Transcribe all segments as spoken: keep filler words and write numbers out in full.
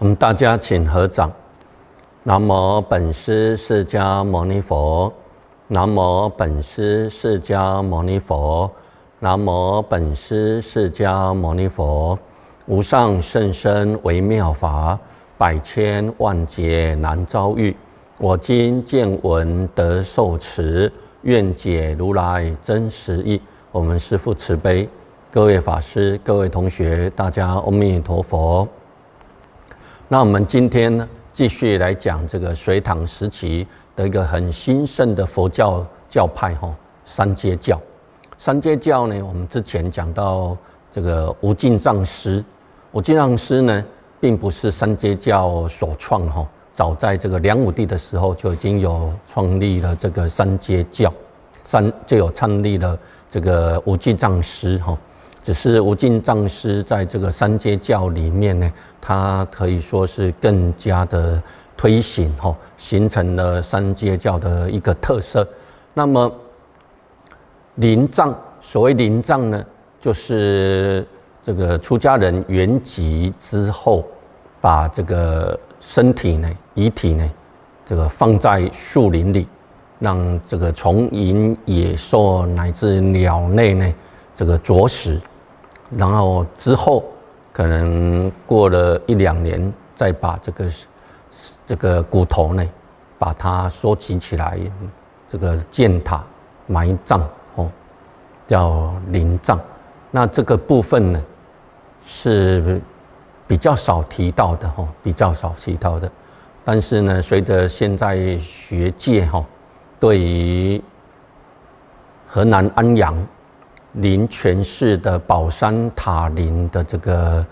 我们大家请合掌。南无本师释迦牟尼佛。南无本师释迦牟尼佛。南无本师释迦牟尼佛。无上甚深微妙法，百千万劫难遭遇。我今见闻得受持，愿解如来真实义。我们师父慈悲，各位法师、各位同学，大家阿弥陀佛。那我们今天呢，继续来讲这个隋唐时期的一个很兴盛的佛教教派哈，三阶教。三阶教呢，我们之前讲到这个无尽藏师，无尽藏师呢，并不是三阶教首创哈，早在这个梁武帝的时候就已经有创立了这个三阶教，三就有创立了这个无尽藏师哈。只是无尽藏师在这个三阶教里面呢，它可以说是更加的推行哈，形成了三阶教的一个特色。那么临藏，所谓临藏呢，就是这个出家人圆寂之后，把这个身体呢、遗体呢，这个放在树林里，让这个虫蝇、野兽乃至鸟类呢，这个啄食。然后之后可能过了一两年，再把这个这个骨头呢，把它收集起来，这个建塔埋葬哦，叫临葬。那这个部分呢，是比较少提到的哈，比较少提到的。但是呢，随着现在学界哈，对于河南安阳临泉寺的宝山塔林的这个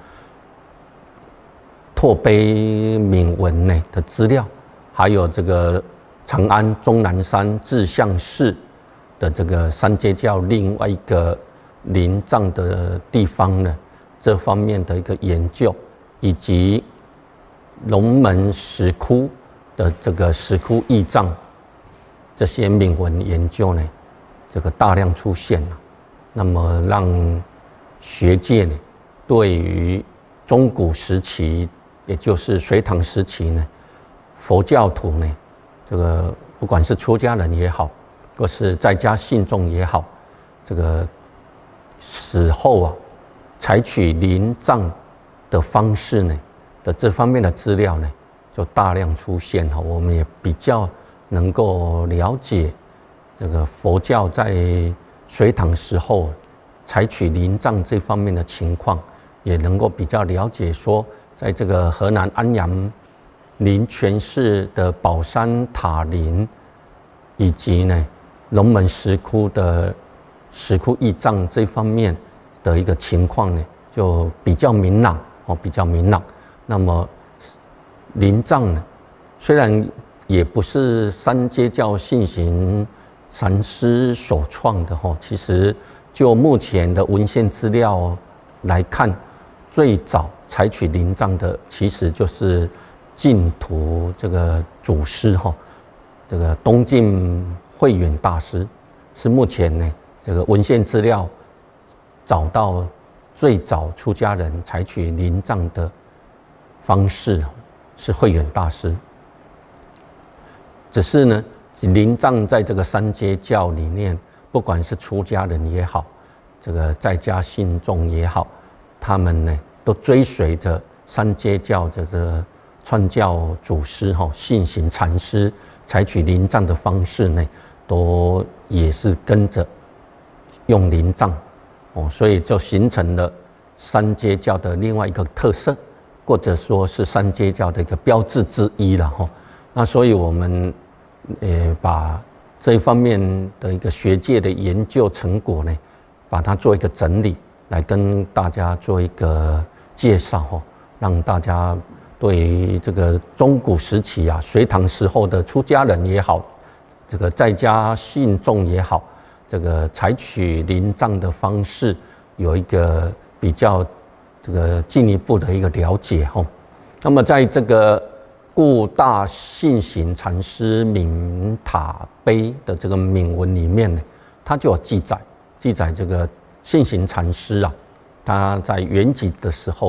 拓碑铭文呢的资料，还有这个长安终南山志向寺的这个三阶教另外一个临葬的地方呢，这方面的一个研究，以及龙门石窟的这个石窟义藏这些铭文研究呢，这个大量出现了。那么让学界呢，对于中古时期，也就是隋唐时期呢，佛教徒呢，这个不管是出家人也好，或是在家信众也好，这个死后啊，采取临葬的方式呢的这方面的资料呢，就大量出现哈，我们也比较能够了解这个佛教在隋唐时候采取临葬这方面的情况，也能够比较了解说，在这个河南安阳临泉寺的宝山塔林，以及呢龙门石窟的石窟义藏这方面的一个情况呢，就比较明朗哦，比较明朗。那么临葬呢，虽然也不是三阶教信行禅师所创的哈，其实就目前的文献资料来看，最早采取临葬的其实就是净土这个祖师哈，这个东晋慧远大师是目前呢这个文献资料找到最早出家人采取临葬的方式是慧远大师，只是呢。临葬在这个三阶教里面，不管是出家人也好，这个在家信众也好，他们呢都追随着三阶教这个创教祖师哈，信行禅师采取临葬的方式呢，都也是跟着用临葬哦，所以就形成了三阶教的另外一个特色，或者说是三阶教的一个标志之一了哈。那所以我们。呃，把这一方面的一个学界的研究成果呢，把它做一个整理，来跟大家做一个介绍哈，让大家对于这个中古时期啊，隋唐时候的出家人也好，这个在家信众也好，这个采取临葬的方式，有一个比较这个进一步的一个了解哈。那么在这个故大信行禅师铭塔碑的这个铭文里面呢，它就有记载，记载这个信行禅师啊，他在圆寂的时候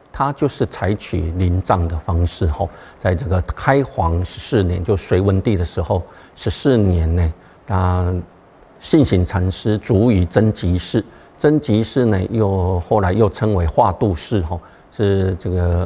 它就是采取灵葬的方式哈，在这个开皇十四年，就隋文帝的时候，十四年呢，他信行禅师卒于真极寺，真极寺呢又后来又称为化度寺哈，是这个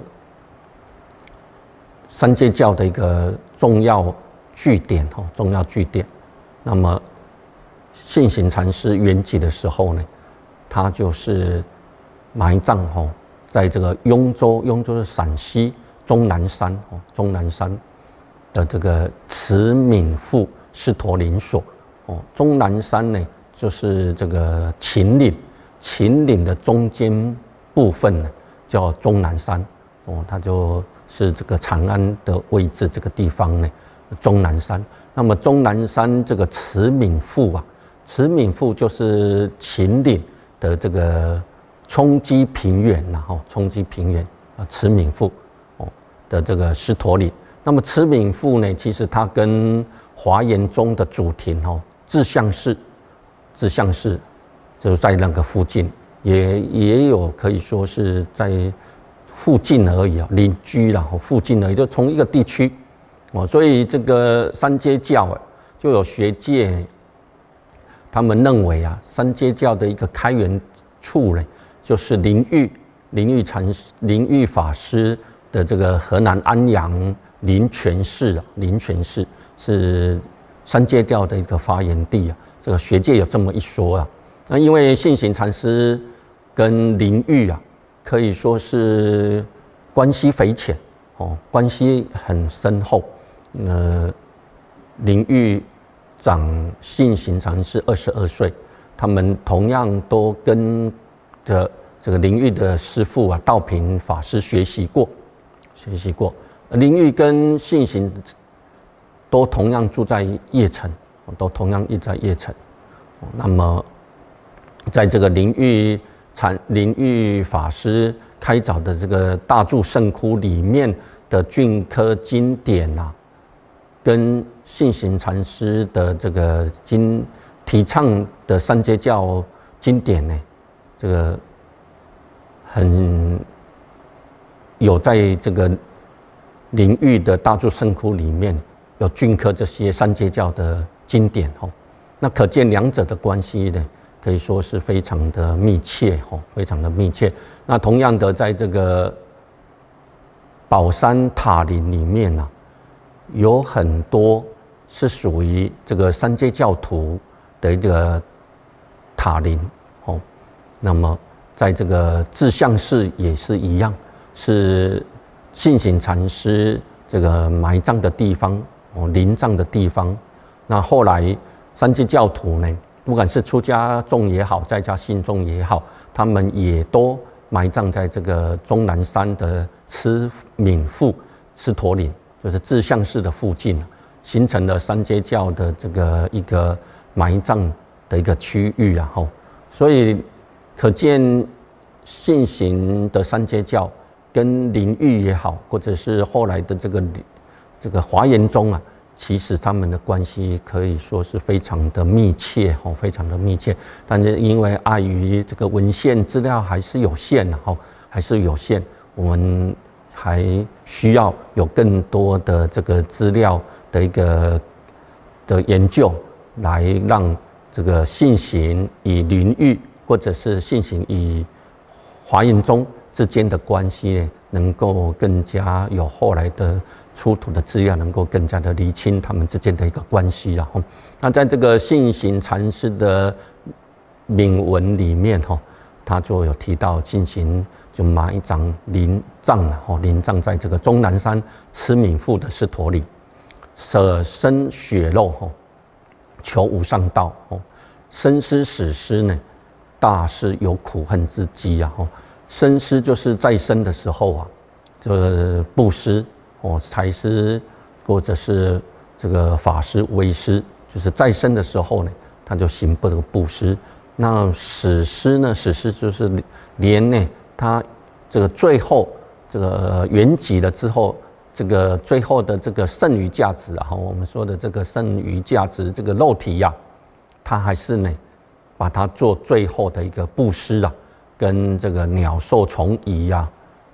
三阶教的一个重要据点哈，重要据点。那么信行禅师圆寂的时候呢，他就是埋葬哈。在这个雍州，雍州是陕西终南山哦，终南山的这个慈悯寺狮驼岭所哦，终南山呢就是这个秦岭，秦岭的中间部分呢叫终南山哦，它就是这个长安的位置这个地方呢，终南山。那么终南山这个慈悯寺啊，慈悯寺就是秦岭的这个。冲积平原呐，哈，冲积平原啊，慈悯寺哦的这个狮驼岭。那么慈悯寺呢，其实它跟华严宗的主庭哦，智相寺，智相寺就在那个附近，也也有可以说是在附近而已啊，邻居啦，附近而已，就同一个地区哦。所以这个三阶教啊，就有学界他们认为啊，三阶教的一个开源处呢。就是灵玉灵玉禅灵玉法师的这个河南安阳灵泉寺啊，灵泉寺是三阶教的一个发源地啊。这个学界有这么一说啊。那因为信行禅师跟灵玉啊，可以说是关系匪浅哦，关系很深厚。呃，灵玉长信行禅师二十二岁，他们同样都跟的这个灵玉的师父啊，道平法师学习过，学习过。灵玉跟信行都同样住在邺城，都同样住在邺城。那么，在这个灵玉禅灵玉法师开凿的这个大柱圣窟里面的篆刻经典啊，跟信行禅师的这个经提倡的三阶教经典呢。这个很有在这个灵玉的大柱圣窟里面有篆刻这些三阶教的经典哦，那可见两者的关系呢，可以说是非常的密切哦，非常的密切。那同样的，在这个宝山塔林里面啊，有很多是属于这个三阶教徒的一个塔林哦。那么，在这个智相寺也是一样，是信行禅师这个埋葬的地方哦，灵葬的地方。那后来三阶教徒呢，不管是出家众也好，在家信众也好，他们也都埋葬在这个终南山的慈悯寺狮驼岭，就是智相寺的附近，形成了三阶教的这个一个埋葬的一个区域啊，吼，所以。可见信行的三阶教跟灵玉也好，或者是后来的这个这个华严宗啊，其实他们的关系可以说是非常的密切哦，非常的密切。但是因为碍于这个文献资料还是有限的哈，还是有限，我们还需要有更多的这个资料的一个的研究，来让这个信行与灵玉。或者是信行与华严宗之间的关系呢，能够更加有后来的出土的资料，能够更加的厘清他们之间的一个关系啊。那在这个信行禅师的铭文里面哈，他就有提到信行就埋葬灵葬了哈，灵葬在这个终南山慈悯寺的狮驼岭，舍身血肉哈，求无上道哦，生师死师呢。大是有苦恨之机啊！哦，生师就是在生的时候啊，就是布施哦，财施或者是这个法施、为施，就是在生的时候呢，他就行不这个布施。那死师呢？死师就是连呢，他这个最后这个圆寂了之后，这个最后的这个剩余价值啊，我们说的这个剩余价值，这个肉体呀、啊，它还是呢。把它做最后的一个布施啊，跟这个鸟兽虫蚁呀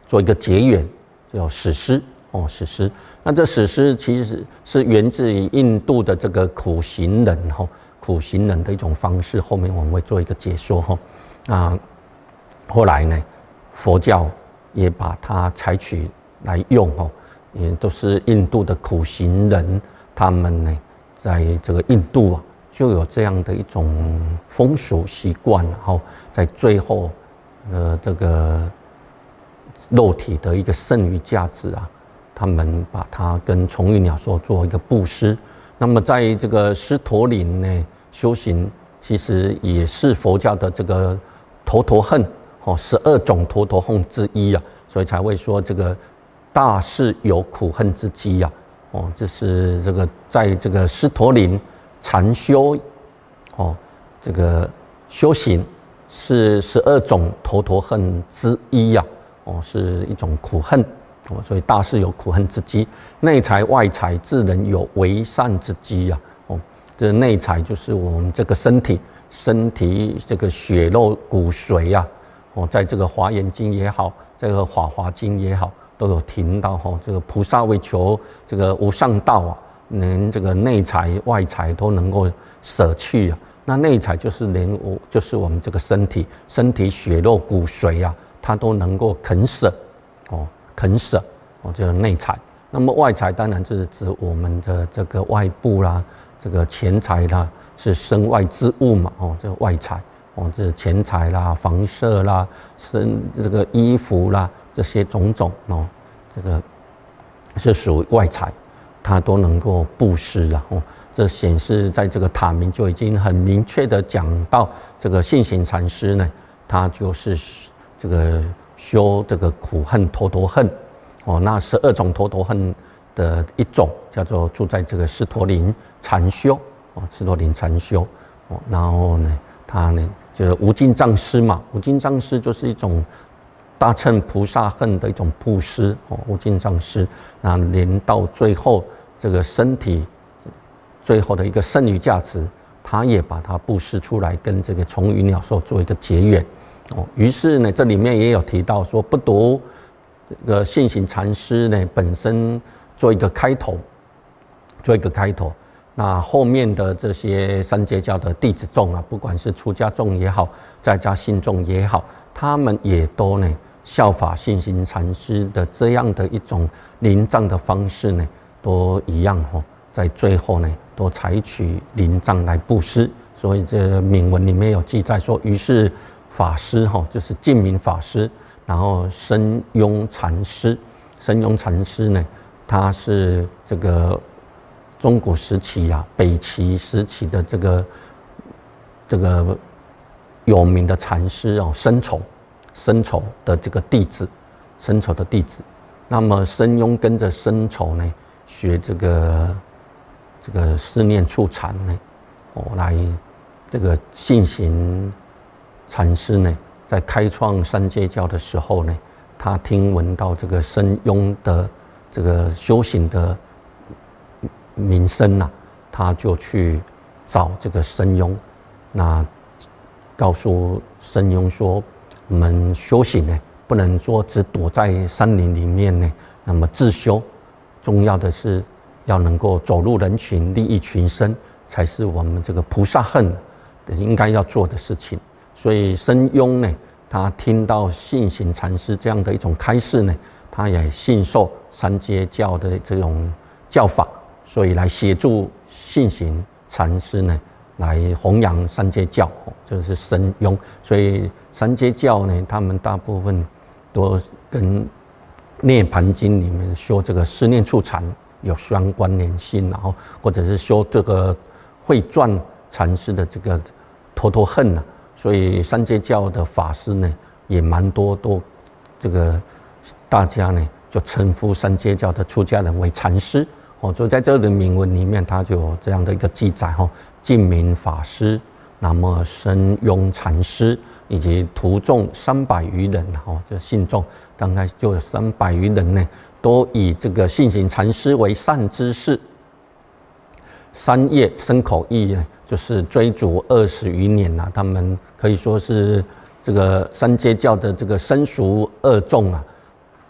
做一个结缘，叫史诗哦，史诗。那这史诗其实是源自于印度的这个苦行人哈，苦行人的一种方式。后面我们会做一个解说哈。那后来呢，佛教也把它采取来用哈，也都是印度的苦行人，他们呢在这个印度啊就有这样的一种风俗习惯，然后在最后呃这个肉体的一个剩余价值啊。他们把它跟虫鱼鸟兽做一个布施，那么在这个狮驼岭呢修行，其实也是佛教的这个陀陀恨哦，十二种陀陀恨之一啊，所以才会说这个大士有苦恨之机啊，哦，这是这个在这个狮驼岭禅修哦，这个修行是十二种陀陀恨之一啊，哦，是一种苦恨。所以大士有苦恨之机，内财外财智人有为善之机啊！哦，这内财就是我们这个身体，身体这个血肉骨髓啊！哦，在这个华严经也好，这个法华经也好，都有提到哈，这个菩萨为求这个无上道啊，连这个内财外财都能够舍去啊。那内财就是连我就是我们这个身体，身体血肉骨髓啊，它都能够肯舍哦。肯舍哦，这个内财。那么外财当然就是指我们的这个外部啦，这个钱财啦，是身外之物嘛哦，这个外财哦，这是钱财啦、房舍啦、身这个衣服啦，这些种种哦，这个是属于外财，它都能够布施啦哦。这显示在这个塔明就已经很明确的讲到，这个信行禅师呢，他就是这个。修这个苦恨陀陀恨，哦，那十二种陀陀恨的一种叫做住在这个狮驼岭禅修，哦，狮驼岭禅修，哦，然后呢，他呢就是无尽藏施嘛，无尽藏施就是一种大乘菩萨恨的一种布施，哦，无尽藏施，那连到最后这个身体最后的一个剩余价值，他也把它布施出来，跟这个虫鱼鸟兽做一个结缘。哦，于是呢，这里面也有提到说，不独这个信行禅师呢本身做一个开头，做一个开头，那后面的这些三阶教的弟子众啊，不管是出家众也好，在家信众也好，他们也都呢效法信行禅师的这样的一种灵藏的方式呢，都一样哦，在最后呢都采取灵藏来布施。所以这铭文里面有记载说，于是。法师哈，就是净明法师，然后深庸禅师，深庸禅师呢，他是这个中古时期啊，北齐时期的这个这个有名的禅师哦，申丑，申丑的这个弟子，申丑的弟子。那么申庸跟着申丑呢，学这个这个思念处禅呢，哦，来这个信行。禅师呢，在开创三阶教的时候呢，他听闻到这个申庸的这个修行的名声呐、啊，他就去找这个申庸，那告诉申庸说，我们修行呢，不能说只躲在山林里面呢，那么自修，重要的是要能够走入人群，利益群生，才是我们这个菩萨恨应该要做的事情。所以申庸呢，他听到信行禅师这样的一种开示呢，他也信受三阶教的这种教法，所以来协助信行禅师呢，来弘扬三阶教，这是申庸。所以三阶教呢，他们大部分都跟《涅盘经》里面修这个思念处禅有相关联性，然后或者是修这个慧转禅师的这个陀陀恨啊。所以三阶教的法师呢，也蛮多都这个大家呢就称呼三阶教的出家人为禅师哦。所以在这个铭文里面，它就有这样的一个记载哈：净明法师，那么申庸禅师，以及徒众三百余人哈，就信众大概就有三百余人呢，都以这个信行禅师为善知识。三业身口意呢，就是追逐二十余年呐、啊，他们可以说是这个三阶教的这个身俗二众啊，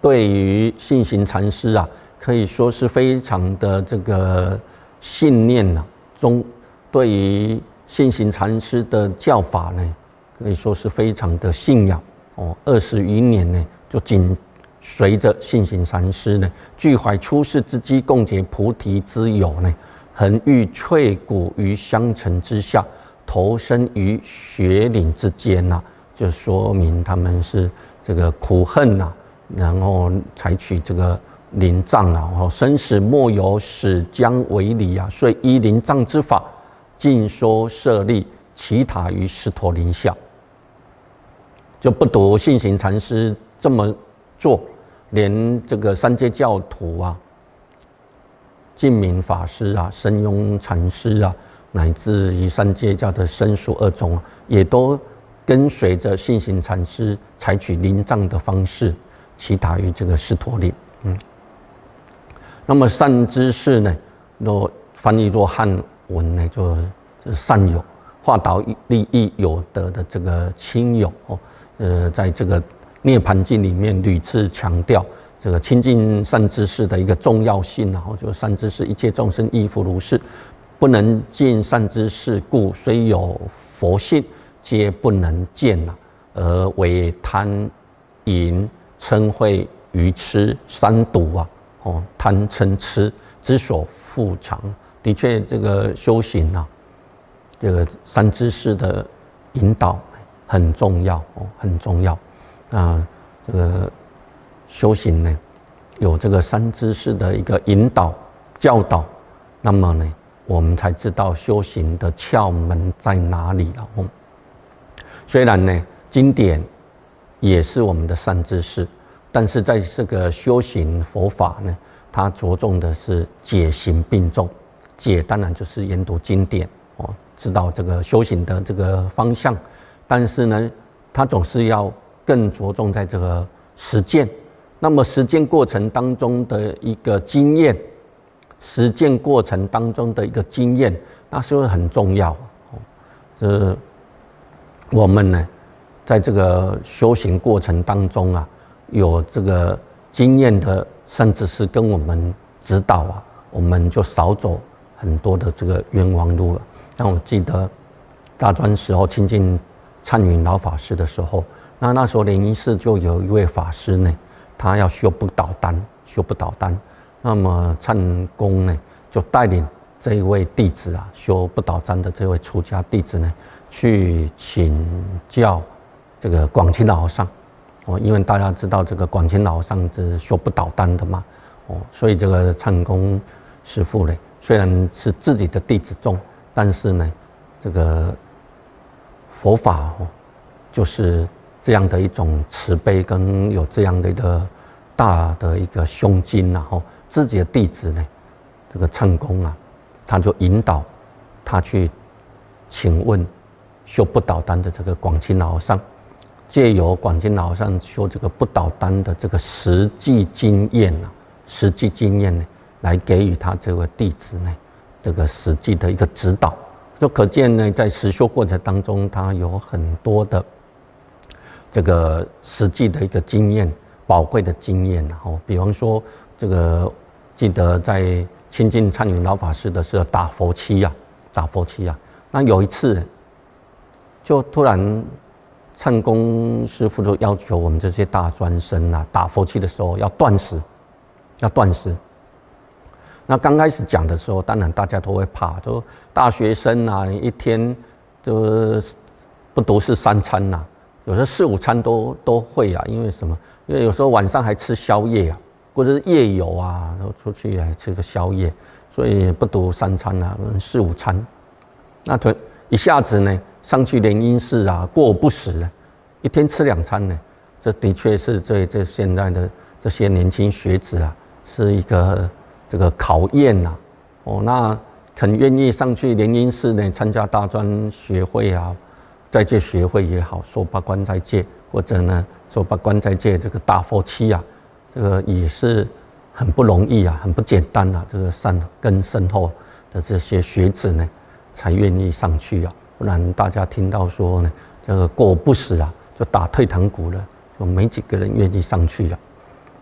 对于信行禅师啊，可以说是非常的这个信念啊，中对于信行禅师的教法呢，可以说是非常的信仰哦。二十余年呢，就紧随着信行禅师呢，具怀出世之机，共结菩提之友呢，恒欲淬谷于香尘之下，投身于雪岭之间呐、啊，就说明他们是这个苦恨呐、啊，然后采取这个临藏啊，哦，生死莫有使将为离啊，遂依临藏之法，尽说舍利，祈塔于狮驼林下。就不独信行禅师这么做，连这个三阶教徒啊，净明法师啊、深庸禅师啊，乃至于三阶教的僧俗二宗啊，也都跟随着信行禅师，采取临藏的方式，祈塔于这个狮驼岭。嗯，那么善知识呢，若翻译作汉文呢，就是善友，化导利益有德的这个亲友哦。呃，在这个涅槃经里面屡次强调这个亲近善知识的一个重要性，然后就是善知识，一切众生亦复如是，不能尽善知识故，虽有佛性，皆不能见呐，而为贪淫嗔恚愚痴三毒啊，哦，贪嗔痴之所缚藏。的确，这个修行啊，这个善知识的引导很重要哦，很重要啊。这个修行呢，有这个善知识的一个引导教导，那么呢，我们才知道修行的窍门在哪里了。哦，虽然呢，经典也是我们的善知识，但是在这个修行佛法呢，它着重的是解行并重。解当然就是研读经典哦，知道这个修行的这个方向。但是呢，它总是要更着重在这个实践。那么实践过程当中的一个经验，实践过程当中的一个经验，那是很重要。这我们呢，在这个修行过程当中啊，有这个经验的善知识跟我们指导啊，我们就少走很多的这个冤枉路了。像我记得大专时候亲近灿云老法师的时候，那那时候莲因寺就有一位法师呢，他要修不倒丹，修不倒丹。那么灿公呢，就带领这一位弟子啊，修不倒丹的这位出家弟子呢，去请教这个广钦老和尚。哦，因为大家知道这个广钦老和尚是修不倒丹的嘛，哦，所以这个灿公师父呢，虽然是自己的弟子众，但是呢，这个佛法哦，就是这样的一种慈悲，跟有这样的一个大的一个胸襟，然后自己的弟子呢，这个灿公啊，他就引导他去请问修不倒丹的这个广钦老和尚，借由广钦老和尚修这个不倒丹的这个实际经验啊，实际经验呢，来给予他这位弟子呢，这个实际的一个指导。就可见呢，在实修过程当中，他有很多的这个实际的一个经验，宝贵的经验。然后，比方说，这个记得在亲近灿云老法师的时候，打佛七啊，打佛七啊。那有一次，就突然灿公师父就要求我们这些大专生啊，打佛七的时候要断食，要断食。那刚开始讲的时候，当然大家都会怕，就大学生啊，一天就不都是三餐呐、啊，有时候四五餐都都会啊。因为什么？因为有时候晚上还吃宵夜啊，或者是夜游啊，然后出去还吃个宵夜，所以不都三餐啊，四五餐。那突一下子呢，上去莲因寺啊，过不食，一天吃两餐呢，这的确是对这现在的这些年轻学子啊，是一个这个考验呐、啊。哦，那肯愿意上去莲因寺呢，参加大专学会啊，在戒学会也好，说八关斋戒，或者呢说八关斋戒这个大佛七啊，这个也是很不容易啊，很不简单啊。这个善根深厚的这些学子呢，才愿意上去啊，不然大家听到说呢，这个过不死啊，就打退堂鼓了，就没几个人愿意上去啊。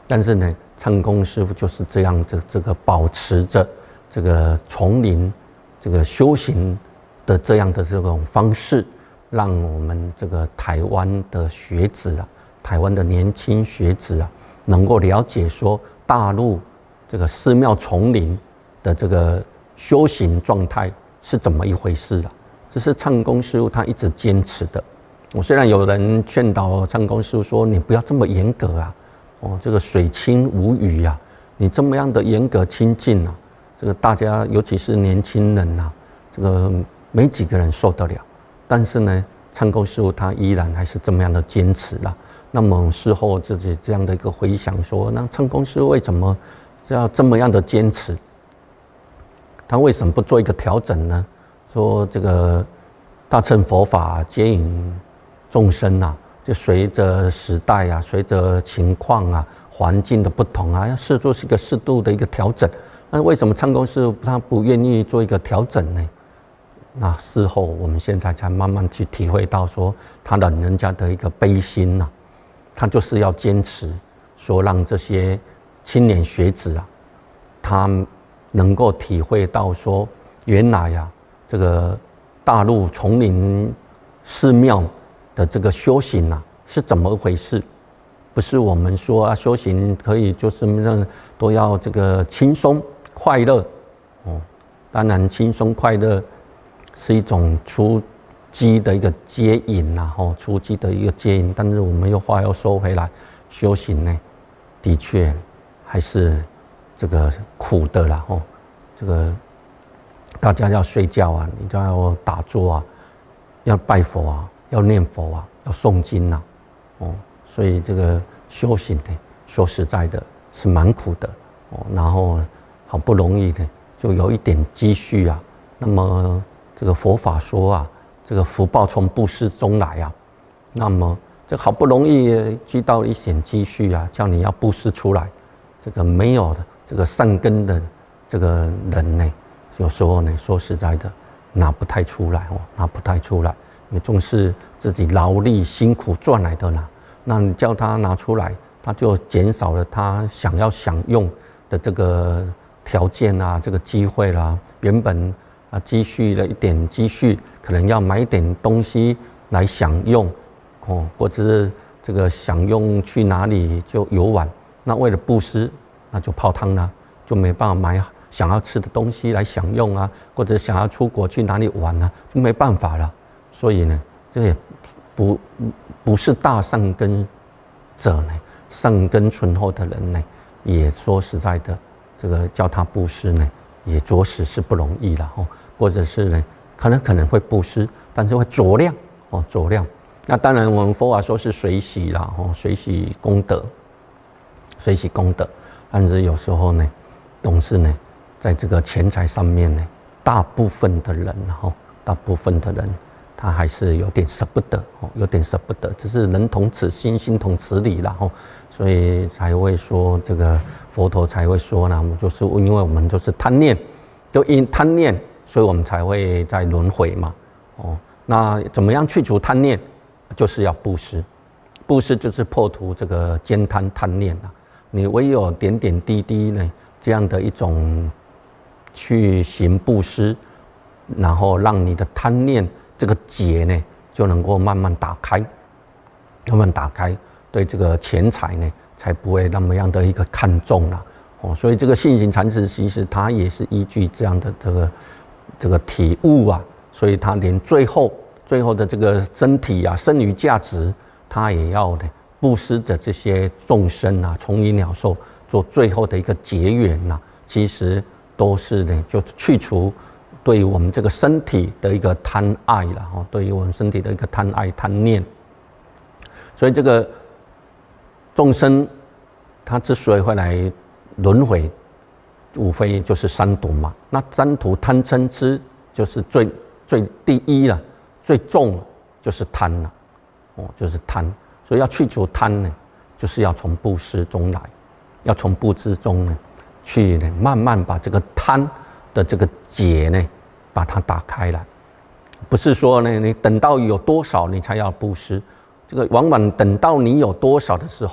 但是呢，唱功师父就是这样这这个保持着这个丛林这个修行的这样的这种方式，让我们这个台湾的学子啊，台湾的年轻学子啊，能够了解说大陆这个寺庙丛林的这个修行状态是怎么一回事啊？这是唱功师父他一直坚持的。我虽然有人劝导唱功师父说，你不要这么严格啊，哦，这个水清无鱼啊，你这么样的严格亲近啊，这个大家尤其是年轻人啊，这个没几个人受得了。但是呢，唱功师父他依然还是这么样的坚持啦。那么事后自己这样的一个回想说，那唱功师父为什么要这么样的坚持？他为什么不做一个调整呢？说这个大乘佛法接引众生啊，就随着时代啊，随着情况啊、环境的不同啊，要试做是一个适度的一个调整。那为什么唱功师父他不愿意做一个调整呢？那事后我们现在才慢慢去体会到说，他的人家的一个悲心呐、啊，他就是要坚持说，让这些青年学子啊，他能够体会到说，原来呀、啊，这个大陆丛林寺庙的这个修行啊，是怎么回事？不是我们说啊，修行可以就是让都要这个轻松快乐哦。当然，轻松快乐是一种初机的一个接引呐，吼，初机的一个接引。但是我们又话又说回来，修行呢，的确还是这个苦的啦，吼，这个大家要睡觉啊，你就要打坐啊，要拜佛啊，要念佛啊，要诵经呐，哦，所以这个修行呢，说实在的是蛮苦的哦。然后好不容易呢，就有一点积蓄啊，那么这个佛法说啊，这个福报从布施中来啊，那么这好不容易积到一点积蓄啊，叫你要布施出来，这个没有的这个善根的这个人呢，有时候呢，说实在的，拿不太出来哦，拿不太出来，因为总是自己劳力辛苦赚来的啦。那你叫他拿出来，他就减少了他想要享用的这个条件啊，这个机会啦。原本啊积蓄了一点积蓄，可能要买一点东西来享用，哦，或者是这个享用去哪里就游玩。那为了布施，那就泡汤啦，就没办法买想要吃的东西来享用啊，或者想要出国去哪里玩啊，就没办法了。所以呢，这也不不是大善根者呢，善根醇厚的人呢，也说实在的，这个叫他布施呢，也着实是不容易了哦。或者是呢，可能可能会布施，但是会酌量哦，酌量。那当然，我们佛法说是随喜啦，哦，随喜功德，随喜功德。但是有时候呢，总是呢，在这个钱财上面呢，大部分的人哈，大部分的人他还是有点舍不得哦，有点舍不得。只是人同此心，心同此理啦吼，所以才会说这个佛陀才会说呢，我们就是因为我们就是贪念，就因贪念，所以我们才会在轮回嘛。哦，那怎么样去除贪念？就是要布施，布施就是破除这个兼贪贪念啊。你唯有点点滴滴呢，这样的一种去行布施，然后让你的贪念这个结呢，就能够慢慢打开，慢慢打开，对这个钱财呢，才不会那么样的一个看重了哦。所以这个信行禅师其实他也是依据这样的这个这个体悟啊，所以他连最后最后的这个身体啊，剩余价值，他也要呢布施着这些众生啊，虫蚁鸟兽做最后的一个结缘呐、啊。其实都是呢，就去除对于我们这个身体的一个贪爱了哈，对于我们身体的一个贪爱贪念。所以这个众生他之所以会来轮回，无非就是三毒嘛。那三毒贪嗔痴就是最最第一了，最重了就是贪了，哦，就是贪。所以要去除贪呢，就是要从布施中来，要从布施中呢，去呢慢慢把这个贪的这个结呢，把它打开来。不是说呢，你等到有多少你才要布施，这个往往等到你有多少的时候呢，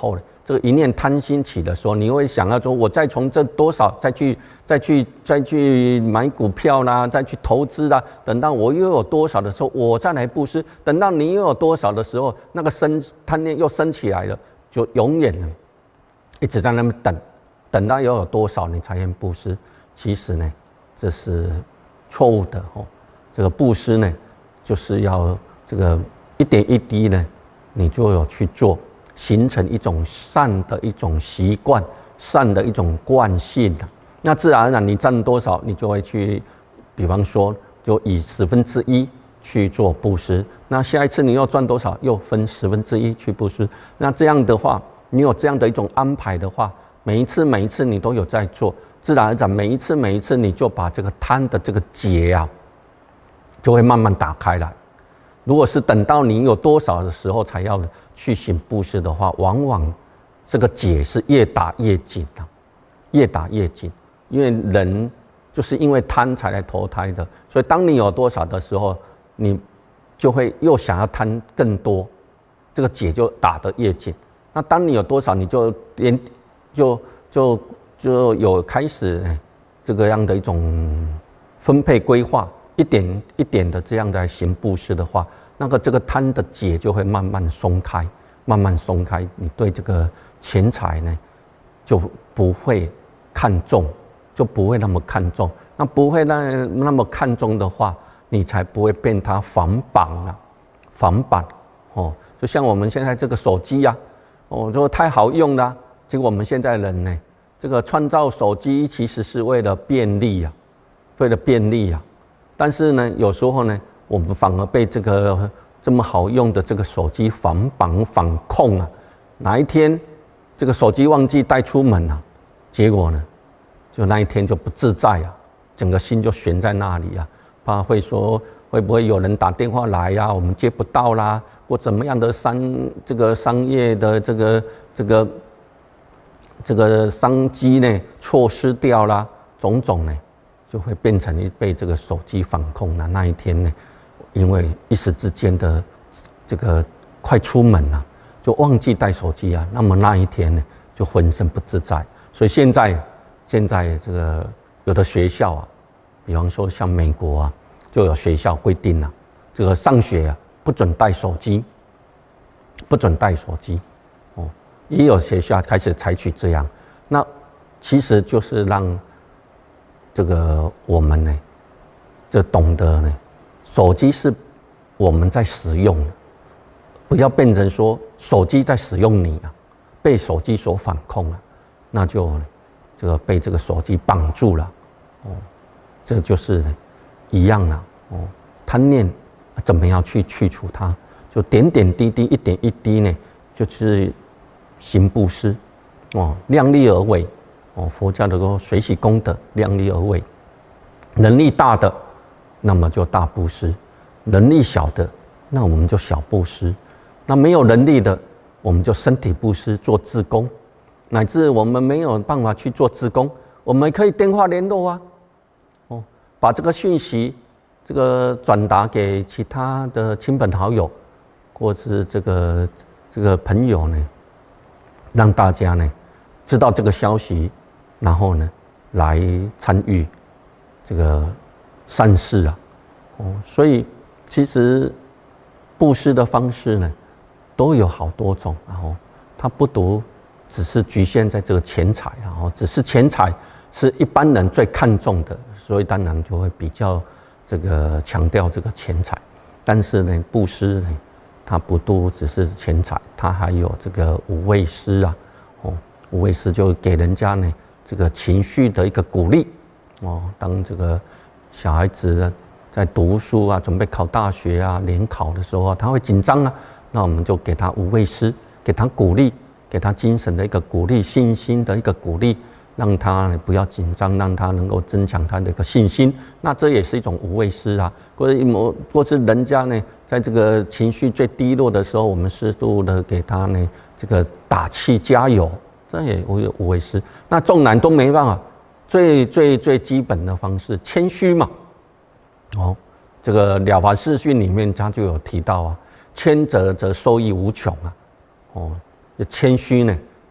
这个一念贪心起的时候，你会想要说，我再从这多少再去再去再去买股票啦，再去投资啦，等到我又有多少的时候，我再来布施。等到你又有多少的时候，那个生贪念又升起来了，就永远了，一直在那边等，等到又有多少你才能布施。其实呢，这是错误的哦。这个布施呢，就是要这个一点一滴呢，你就有去做。形成一种善的一种习惯，善的一种惯性的，那自然而然你赚多少，你就会去，比方说就以十分之一去做布施。那下一次你要赚多少，又分十分之一去布施。那这样的话，你有这样的一种安排的话，每一次每一次你都有在做，自然而然每一次每一次你就把这个贪的这个结啊，就会慢慢打开来。如果是等到你有多少的时候才要去行布施的话，往往这个结是越打越紧的，越打越紧。因为人就是因为贪才来投胎的，所以当你有多少的时候，你就会又想要贪更多，这个结就打得越紧。那当你有多少，你就连就就就有开始这个样的一种分配规划。一点一点的这样的行布施的话，那个这个贪的结就会慢慢松开，慢慢松开，你对这个钱财呢就不会看重，就不会那么看重。那不会那那么看重的话，你才不会变它反绑啊，反绑哦。就像我们现在这个手机呀、啊，哦，说太好用了、啊，结果我们现在人呢，这个创造手机其实是为了便利啊，为了便利啊。但是呢，有时候呢，我们反而被这个这么好用的这个手机反绑反控啊。哪一天这个手机忘记带出门啊，结果呢，就那一天就不自在啊，整个心就悬在那里啊，怕会说会不会有人打电话来呀、啊，我们接不到啦，或怎么样的商这个商业的这个这个这个商机呢错失掉啦，种种呢。就会变成被这个手机反控了。那一天呢，因为一时之间的这个快出门了、啊，就忘记带手机啊。那么那一天呢，就浑身不自在。所以现在，现在这个有的学校啊，比方说像美国啊，就有学校规定了、啊，这个上学啊不准带手机，不准带手机。哦，也有学校开始采取这样。那其实就是让这个我们呢，就懂得呢，手机是我们在使用的，不要变成说手机在使用你啊，被手机所反控了，那就这个被这个手机绑住了，哦，这就是呢一样了，哦，贪念怎么样去去除它？就点点滴滴，一点一滴呢，就是行布施，哦，量力而为。哦，佛教的说随喜功德，量力而为。能力大的，那么就大布施；能力小的，那我们就小布施。那没有能力的，我们就身体布施，做志工。乃至我们没有办法去做志工，我们可以电话联络啊，哦，把这个讯息这个转达给其他的亲朋好友，或是这个这个朋友呢，让大家呢知道这个消息。然后呢，来参与这个善事啊，哦，所以其实布施的方式呢，都有好多种，然后它不独只是局限在这个钱财，然后只是钱财是一般人最看重的，所以当然就会比较这个强调这个钱财。但是呢，布施呢，它不独只是钱财，它还有这个无畏施啊，哦，无畏施就给人家呢。这个情绪的一个鼓励，哦，当这个小孩子在读书啊，准备考大学啊，联考的时候啊，他会紧张啊，那我们就给他无畏施，给他鼓励，给他精神的一个鼓励，信心的一个鼓励，让他不要紧张，让他能够增强他的一个信心。那这也是一种无畏施啊，或者某或是人家呢，在这个情绪最低落的时候，我们适度的给他呢这个打气加油。这也无有无畏施，那纵然都没办法，最最最基本的方式，谦虚嘛。哦，这个《了凡四训》里面他就有提到啊，谦则则受益无穷啊。哦，谦虚呢，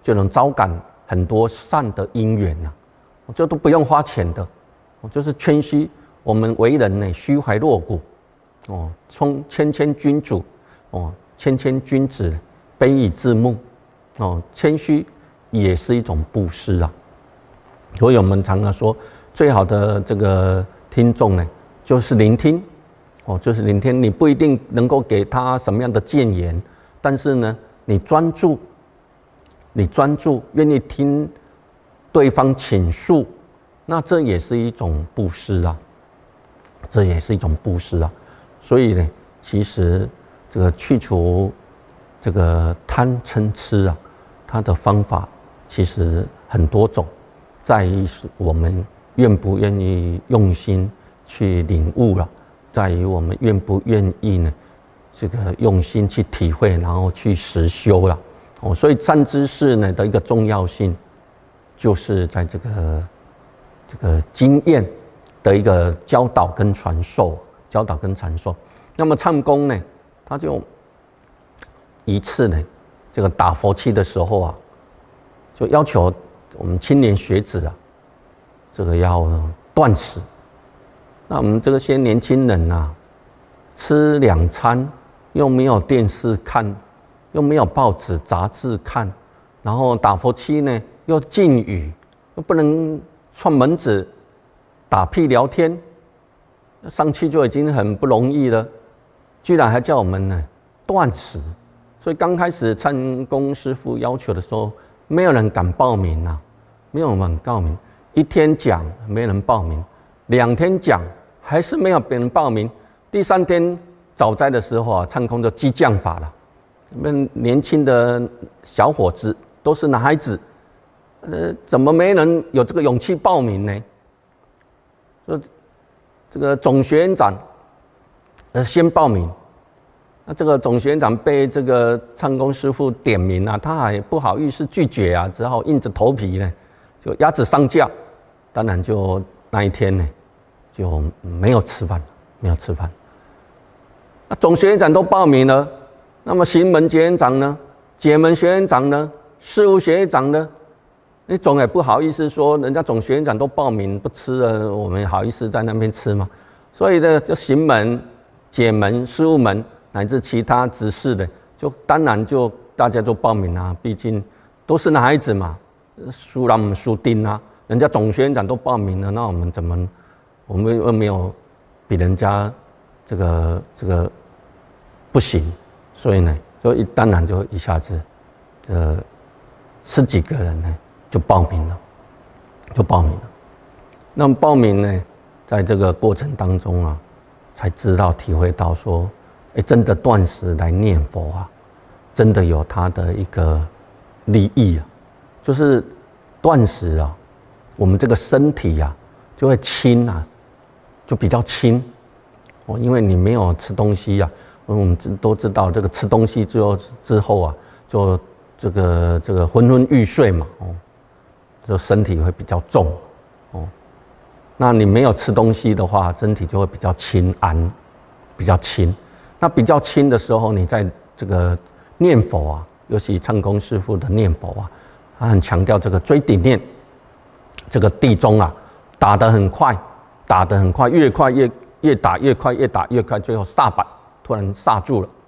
就能招感很多善的因缘呐、啊，这都不用花钱的，就是谦虚。我们为人呢，虚怀若谷，哦，充谦谦君主，哦，谦谦君子，卑以自牧，哦，谦虚也是一种布施啊。所以我们常常说，最好的这个听众呢，就是聆听，哦，就是聆听。你不一定能够给他什么样的谏言，但是呢，你专注，你专注，愿意听对方倾诉，那这也是一种布施啊。这也是一种布施啊，所以呢，其实这个去除这个贪嗔痴啊，它的方法其实很多种，在于我们愿不愿意用心去领悟了，在于我们愿不愿意呢，这个用心去体会，然后去实修了。哦，所以善知识呢的一个重要性，就是在这个这个经验的一个教导跟传授，教导跟传授。那么唱功呢，他就一次呢，这个打佛七的时候啊，就要求我们青年学子啊，这个要断食。那我们这个些年轻人啊，吃两餐又没有电视看，又没有报纸杂志看，然后打佛七呢又禁语，又不能串门子。打屁聊天，上去就已经很不容易了，居然还叫我们呢断食。所以刚开始唱功师父要求的时候，没有人敢报名啊，没有人敢报名。一天讲没人报名，两天讲还是没有别人报名。第三天早斋的时候啊，唱功就激将法了。那年轻的小伙子都是男孩子，呃，怎么没人有这个勇气报名呢？说这个总学员长呃先报名，那这个总学员长被这个唱功师父点名啊，他还不好意思拒绝啊，只好硬着头皮呢，就鸭子上架。当然就那一天呢，就没有吃饭，没有吃饭。那总学员长都报名了，那么行门学员长呢，解门学员长呢，事务学员长呢？你总也不好意思说，人家总学员长都报名不吃了，我们好意思在那边吃吗？所以呢，就行门、解门、事务门乃至其他执事的，就当然就大家都报名啊，毕竟都是男孩子嘛，输让我们输丁啊，人家总学员长都报名了，那我们怎么，我们又没有比人家这个这个不行，所以呢，就一当然就一下子，这十几个人呢。就报名了，就报名了。那么报名呢，在这个过程当中啊，才知道体会到说，哎，真的断食来念佛啊，真的有它的一个利益啊，就是断食啊，我们这个身体啊就会轻啊，就比较轻哦，因为你没有吃东西啊，我们都知道这个吃东西之后之后啊，就这个这个昏昏欲睡嘛，哦。就身体会比较重，哦，那你没有吃东西的话，身体就会比较轻安，比较轻。那比较轻的时候，你在这个念佛啊，尤其唱功师父的念佛啊，他很强调这个追顶念，这个地中啊，打得很快，打得很快，越快越越打越快，越打越快，最后刹板突然刹住了，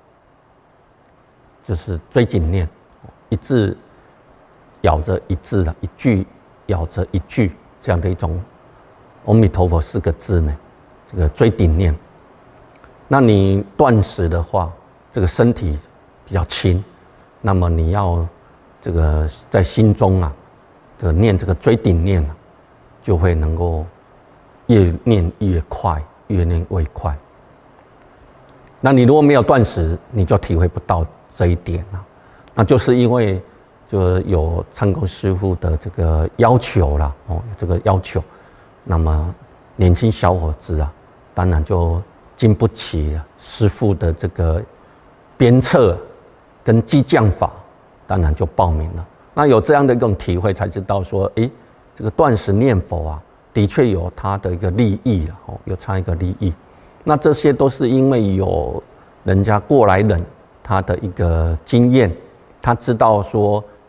就是追紧念，一字。咬着一字啊，一句咬着一句，这样的一种阿弥陀佛四个字呢，这个追顶念。那你断食的话，这个身体比较轻，那么你要这个在心中啊，这个念这个追顶念啊，就会能够越念越快，越念越快。那你如果没有断食，你就体会不到这一点啊，那就是因为。就有唱功师父的这个要求啦，哦，这个要求，那么年轻小伙子啊，当然就经不起师父的这个鞭策跟激将法，当然就报名了。那有这样的一种体会，才知道说，诶，这个断食念佛啊，的确有它的一个利益啊，哦，有它一个利益。那这些都是因为有人家过来人他的一个经验，他知道说。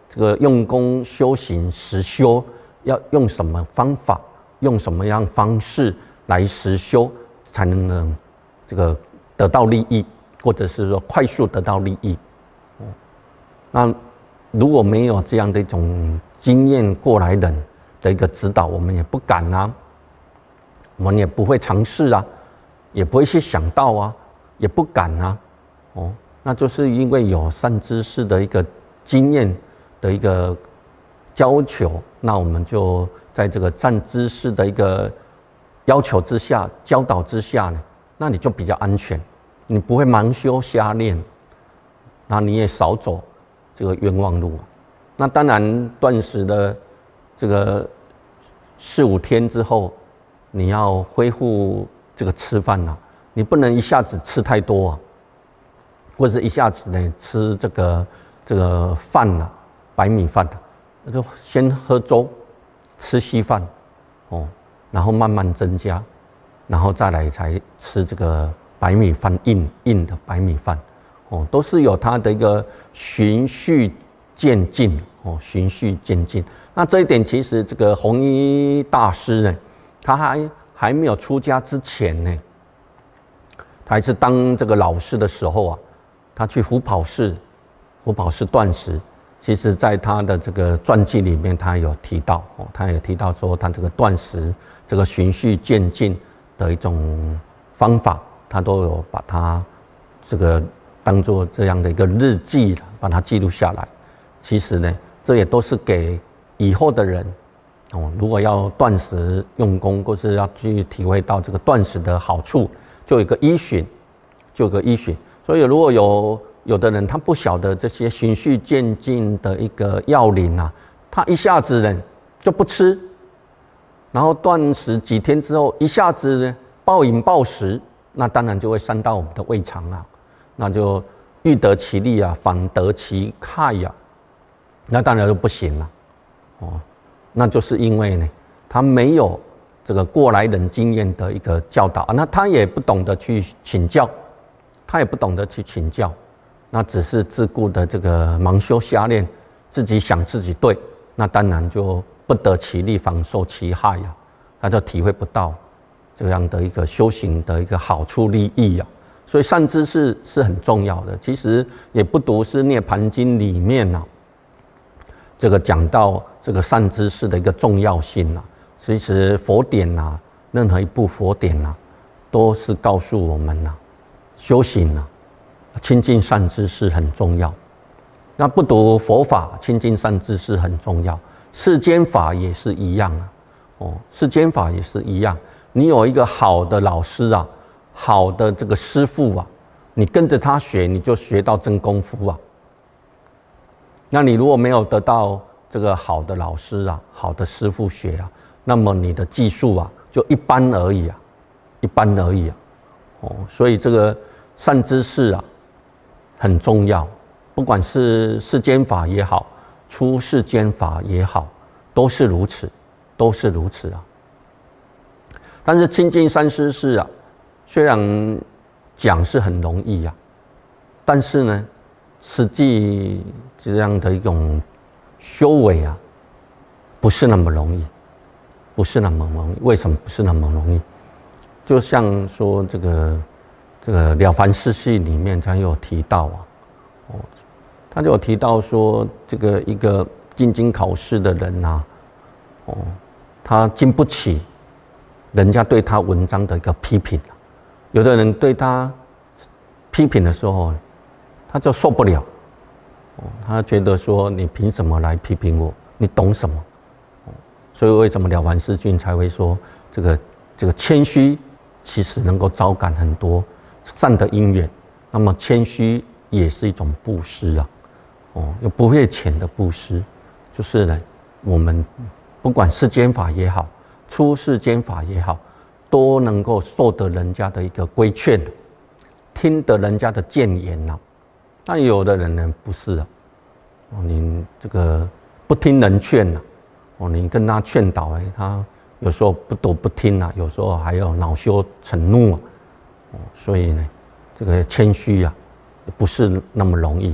这个用功修行实修，要用什么方法，用什么样方式来实修，才能这个得到利益，或者是说快速得到利益。那如果没有这样的一种经验过来人的一个指导，我们也不敢啊，我们也不会尝试啊，也不会去想到啊，也不敢啊，哦，那就是因为有善知识的一个经验的一个要求，那我们就在这个善知识的一个要求之下、教导之下呢，那你就比较安全，你不会盲修瞎练，那你也少走这个冤枉路。那当然，断食的这个四五天之后，你要恢复这个吃饭啊，你不能一下子吃太多啊，或者一下子呢吃这个这个饭啊，白米饭，那就先喝粥，吃稀饭，哦，然后慢慢增加，然后再来才吃这个白米饭，硬硬的白米饭，哦，都是有它的一个循序渐进，哦，循序渐进。那这一点其实这个弘一大师呢，他还还没有出家之前呢，他还是当这个老师的时候啊，他去虎跑寺，虎跑寺断食。其实，在他的这个传记里面，他有提到，哦，他也提到说，他这个断食，这个循序渐进的一种方法，他都有把它这个当做这样的一个日记，把它记录下来。其实呢，这也都是给以后的人，哦，如果要断食用功，或是要去体会到这个断食的好处，就有一个依循，就有一个依循。所以，如果有有的人他不晓得这些循序渐进的一个要领啊，他一下子呢就不吃，然后断食几天之后，一下子呢暴饮暴食，那当然就会伤到我们的胃肠啊，那就欲得其利啊，反得其害呀，那当然就不行了，哦，那就是因为呢，他没有这个过来人经验的一个教导啊，那他也不懂得去请教，他也不懂得去请教。那只是自顾的这个盲修瞎练，自己想自己对，那当然就不得其利，反受其害呀，他就体会不到这样的一个修行的一个好处利益呀。所以善知识是很重要的。其实也不读是《涅盘经》里面啊，这个讲到这个善知识的一个重要性啊。其实佛典啊，任何一部佛典啊，都是告诉我们啊，修行啊。亲近善知识很重要，那不读佛法，亲近善知识很重要。世间法也是一样啊，哦，世间法也是一样。你有一个好的老师啊，好的这个师父啊，你跟着他学，你就学到真功夫啊。那你如果没有得到这个好的老师啊，好的师父学啊，那么你的技术啊，就一般而已啊，一般而已啊。哦，所以这个善知识啊，很重要，不管是世间法也好，出世间法也好，都是如此，都是如此啊。但是亲近善知识啊，虽然讲是很容易啊，但是呢，实际这样的一种修为啊，不是那么容易，不是那么容易。为什么不是那么容易？就像说这个。这个《了凡四训》里面他有提到啊，哦，他就有提到说，这个一个进京考试的人呐，哦，他经不起人家对他文章的一个批评，有的人对他批评的时候，他就受不了，哦，他觉得说你凭什么来批评我？你懂什么？哦，所以为什么《了凡四训》才会说这个这个谦虚，其实能够招感很多善的因缘，那么谦虚也是一种布施啊，哦，又不会浅的布施，就是呢，我们不管世间法也好，出世间法也好，都能够受得人家的一个规劝，听得人家的谏言呐。但有的人呢不是啊，哦，你这个不听人劝呐，哦，你跟他劝导，哎，他有时候不都不听啊，有时候还有恼羞成怒啊。所以呢，这个谦虚啊，不是那么容易。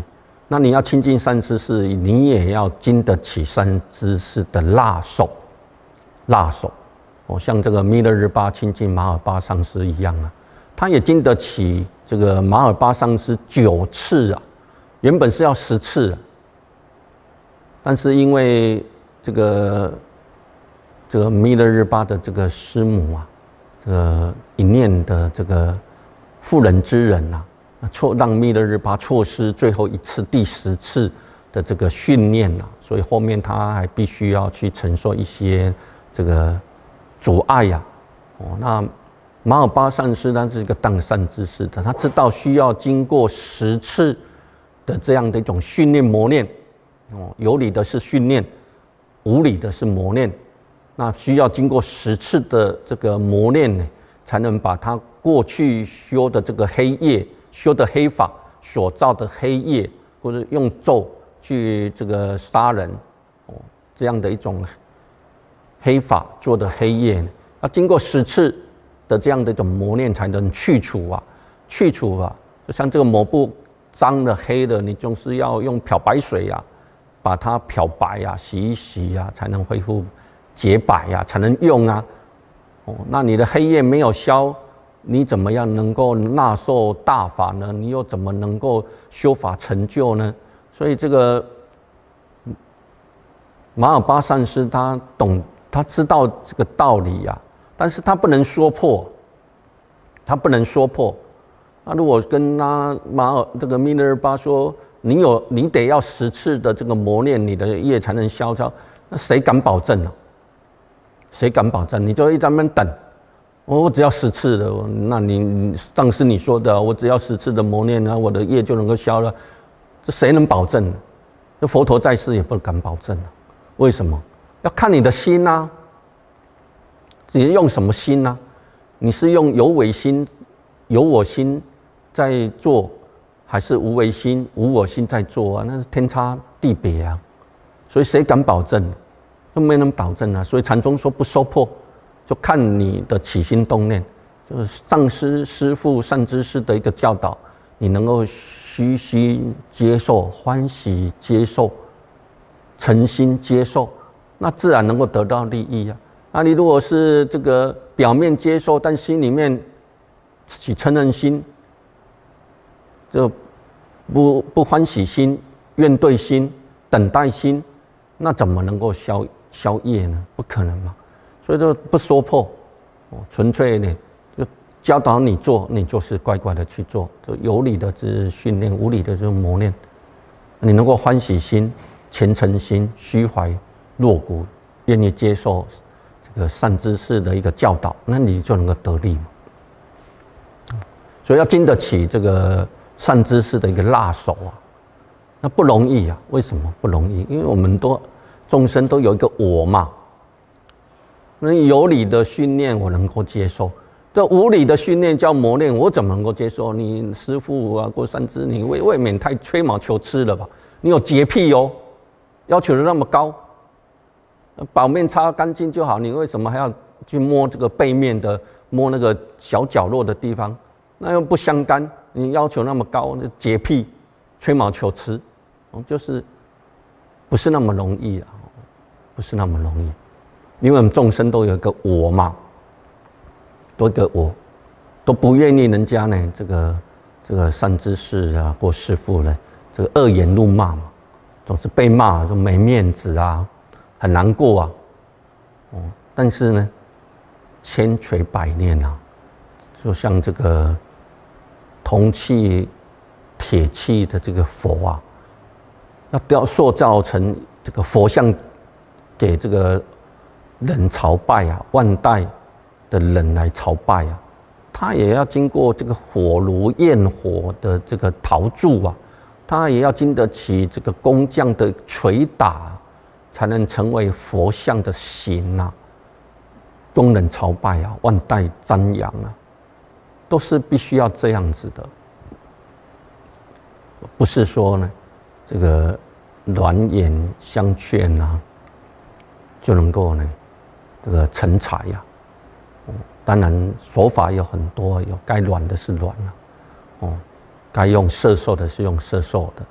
那你要亲近善知识，你也要经得起善知识的辣手，辣手。哦，像这个弥勒日巴亲近马尔巴上师一样啊，他也经得起这个马尔巴上师九次啊，原本是要十次啊，但是因为这个这个弥勒日巴的这个师母啊，这个一念的这个妇人之仁啊。错让弥勒日巴错失最后一次第十次的这个训练了，所以后面他还必须要去承受一些这个阻碍呀、啊。哦，那马尔巴善师他是一个当善知识的，他知道需要经过十次的这样的一种训练磨练。哦，有理的是训练，无理的是磨练。那需要经过十次的这个磨练呢，才能把他过去修的这个黑夜。修的黑法所造的黑业，或者用咒去这个杀人，哦，这样的一种黑法做的黑业呢，要经过十次的这样的一种磨练才能去除啊，去除啊，就像这个抹布脏的黑的，你总是要用漂白水啊，把它漂白啊，洗一洗啊，才能恢复洁白啊，才能用啊。哦，那你的黑业没有消。你怎么样能够纳受大法呢？你又怎么能够修法成就呢？所以这个马尔巴善师他懂，他知道这个道理呀、啊，但是他不能说破，他不能说破。那如果跟他马尔这个弥勒日巴说，你有你得要十次的这个磨练，你的业才能消消，那谁敢保证呢、啊？谁敢保证？你就一直在那边等。我只要十次的，那你上次你说的，我只要十次的磨练呢，我的业就能够消了，这谁能保证呢？这佛陀在世也不敢保证啊。为什么？要看你的心啊，只是用什么心啊？你是用有为心、有我心在做，还是无为心、无我心在做啊？那是天差地别啊。所以谁敢保证？都没人保证啊。所以禅宗说不收破。就看你的起心动念，就是上师师父善知识的一个教导，你能够虚心接受、欢喜接受、诚心接受，那自然能够得到利益啊。那你如果是这个表面接受，但心里面起嗔恨心，就不不欢喜心、怨怼心、等待心，那怎么能够消消业呢？不可能嘛。所以就不说破，哦，纯粹呢就教导你做，你就是乖乖的去做，就有理的是训练，无理的就是磨练。你能够欢喜心、虔诚心、虚怀若谷，愿意接受这个善知识的一个教导，那你就能够得利嘛。所以要经得起这个善知识的一个辣手啊，那不容易啊。为什么不容易？因为我们都众生都有一个我嘛。那有理的训练我能够接受，这无理的训练叫磨练，我怎么能够接受？你师父啊，过三支，你未未免太吹毛求疵了吧？你有洁癖哦，要求的那么高，表面擦干净就好，你为什么还要去摸这个背面的，摸那个小角落的地方？那又不相干，你要求那么高，那洁癖，吹毛求疵，就是不是那么容易啊，不是那么容易。因为我们众生都有一个我嘛，都有一个我，都不愿意人家呢这个这个善知识啊或师父呢这个恶言怒骂嘛，总是被骂就没面子啊，很难过啊，哦，但是呢千锤百炼啊，就像这个铜器、铁器的这个佛啊，要雕塑造成这个佛像给这个人朝拜啊，万代的人来朝拜啊，他也要经过这个火炉焰火的这个陶铸啊，他也要经得起这个工匠的捶打，才能成为佛像的形啊，供人朝拜啊，万代瞻仰啊，都是必须要这样子的，不是说呢这个软言相劝啊，就能够呢这个成才呀、啊。当然手法有很多，有该软的是软了、啊，哦，该用摄受的是用摄受的，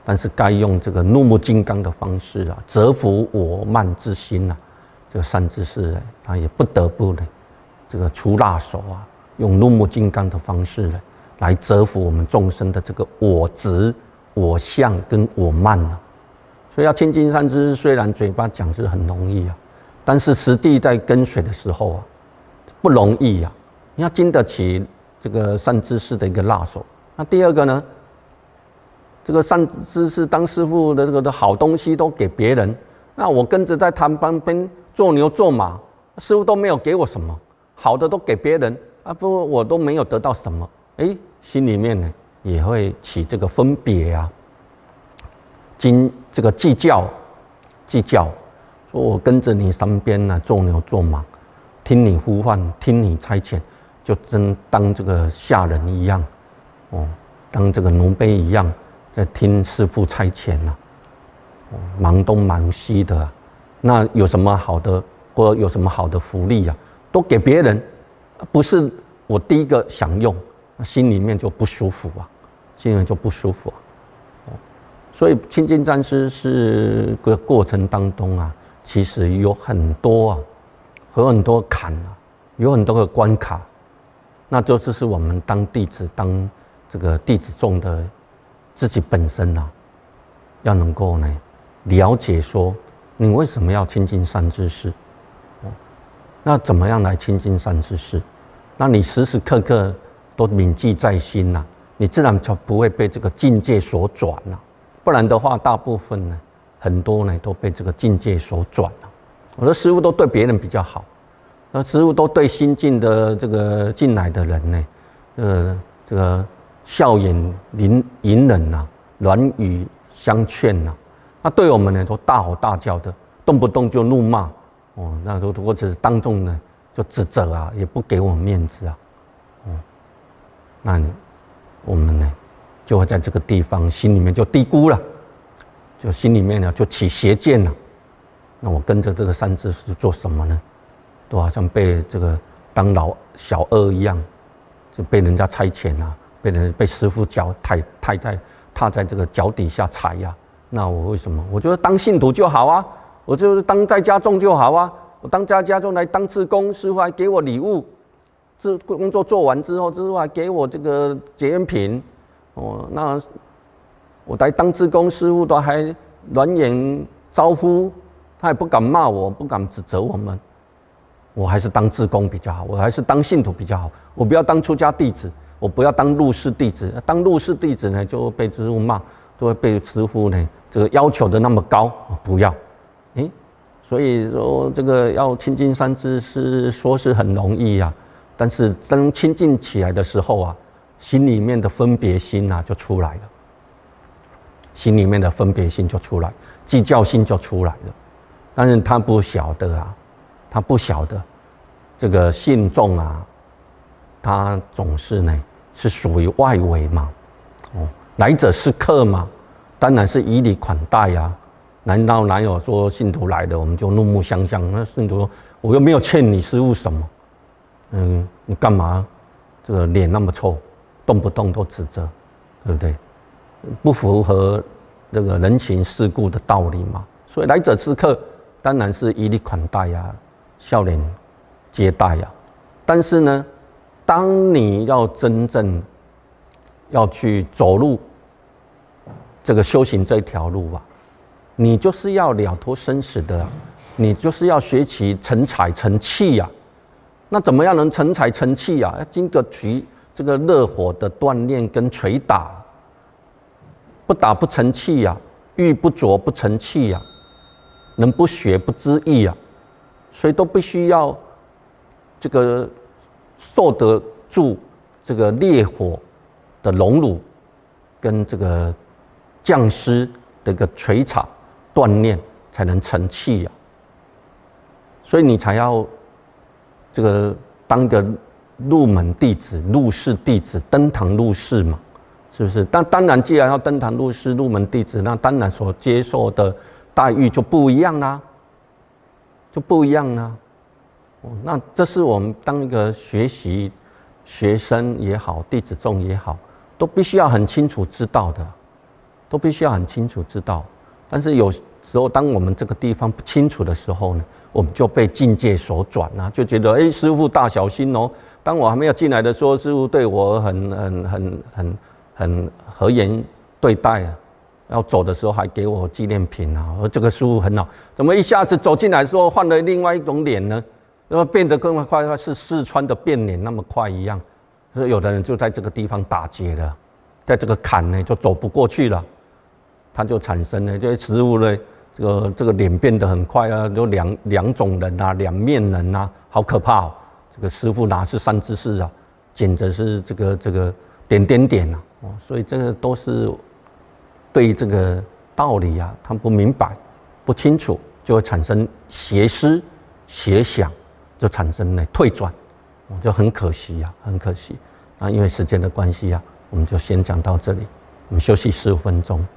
但是该用这个怒目金刚的方式啊，折服我慢之心啊。这个善知识呢，他也不得不呢，这个出辣手啊，用怒目金刚的方式呢，来折服我们众生的这个我执、我相跟我慢啊。所以要亲近善知识，虽然嘴巴讲是很容易啊，但是实地在跟随的时候啊，不容易啊。你要经得起这个善知识的一个辣手。那第二个呢，这个善知识当师父的这个的好东西都给别人，那我跟着在他旁边做牛做马，师父都没有给我什么，好的都给别人啊，不我都没有得到什么，哎，心里面呢也会起这个分别啊，经这个计较，计较，说我跟着你身边呢做牛做马，听你呼唤，听你差遣，就真当这个下人一样，哦，当这个奴婢一样，在听师父差遣呐、啊，哦，忙东忙西的、啊，那有什么好的或有什么好的福利啊，都给别人，不是我第一个享用，心里面就不舒服啊，心里面就不舒服啊。所以亲近善知识的过程当中啊，其实有很多啊，有很多坎啊，有很多个关卡，那就是是我们当弟子、当这个弟子众的自己本身啊，要能够呢了解说，你为什么要亲近善知识？那怎么样来亲近善知识？那你时时刻刻都铭记在心呐、啊，你自然就不会被这个境界所转了、啊。不然的话，大部分呢，很多呢都被这个境界所转了。我的师父都对别人比较好，那师父都对新进的这个进来的人呢，呃，这个笑颜隐隐忍呐，软语相劝呐、啊。那对我们呢，都大吼大叫的，动不动就怒骂哦，那都或者是当众呢就指责啊，也不给我们面子啊，哦，那你我们呢？就会在这个地方心里面就低估了，就心里面呢就起邪见了。那我跟着这个善知识做什么呢？都好像被这个当老小二一样，就被人家差遣啊，被人被师父脚踏踏在踏在这个脚底下踩呀、啊。那我为什么？我觉得当信徒就好啊，我就是当在家众就好啊。我当在家众来当志工，师父还给我礼物，这工作做完之后，师父还给我这个结缘品。哦，那我来当志工，师父都还软言招呼，他也不敢骂我，不敢指责我们。我还是当志工比较好，我还是当信徒比较好。我不要当出家弟子，我不要当入室弟子。当入室弟子呢，就会被师父骂，就会被师父呢这个要求的那么高，不要。诶，所以说这个要亲近善知识，说是很容易啊，但是当亲近起来的时候啊。心里面的分别心啊就出来了，心里面的分别心就出来，计较心就出来了。但是他不晓得啊，他不晓得这个信众啊，他总是呢是属于外围嘛，哦，来者是客嘛，当然是以礼款待啊。难道哪有说信徒来的我们就怒目相向？那信徒说我又没有欠你师父什么，嗯，你干嘛这个脸那么臭？动不动都指责，对不对？不符合这个人情世故的道理嘛。所以来者是客，当然是以礼款待呀、啊，笑脸接待呀、啊。但是呢，当你要真正要去走路这个修行这条路啊，你就是要了脱生死的、啊，你就是要学习成采成器呀、啊。那怎么样能成采成器呀、啊？要经过取。这个热火的锻炼跟捶打，不打不成器呀、啊，玉不琢不成器呀、啊，人不学不知义呀、啊，所以都必须要这个受得住这个烈火的荣辱，跟这个匠师的一个捶打锻炼，才能成器呀、啊。所以你才要这个当个。入门弟子、入室弟子、登堂入室嘛，是不是？但当然，既然要登堂入室、入门弟子，那当然所接受的待遇就不一样啦，就不一样啦。哦，那这是我们当一个学习学生也好，弟子众也好，都必须要很清楚知道的。 都必须要很清楚知道。但是有时候，当我们这个地方不清楚的时候呢，我们就被境界所转啊，就觉得哎，师父大小心哦。当我还没有进来的时候，师父对我很很很很很和颜对待啊。要走的时候还给我纪念品啊，而这个师父很好，怎么一下子走进来的时候换了另外一种脸呢？那么变得更快，是四川的变脸那么快一样。所以有的人就在这个地方打结了，在这个坎呢就走不过去了，他就产生了这些师父呢，这个这个脸变得很快啊，有两两种人啊，两面人啊，好可怕哦！这个师父哪是善知识啊，简直是这个这个点点点啊！哦，所以这个都是。对这个道理啊，他不明白、不清楚，就会产生邪思、邪想，就产生了退转，就很可惜啊，很可惜。那因为时间的关系啊，我们就先讲到这里，我们休息十五分钟。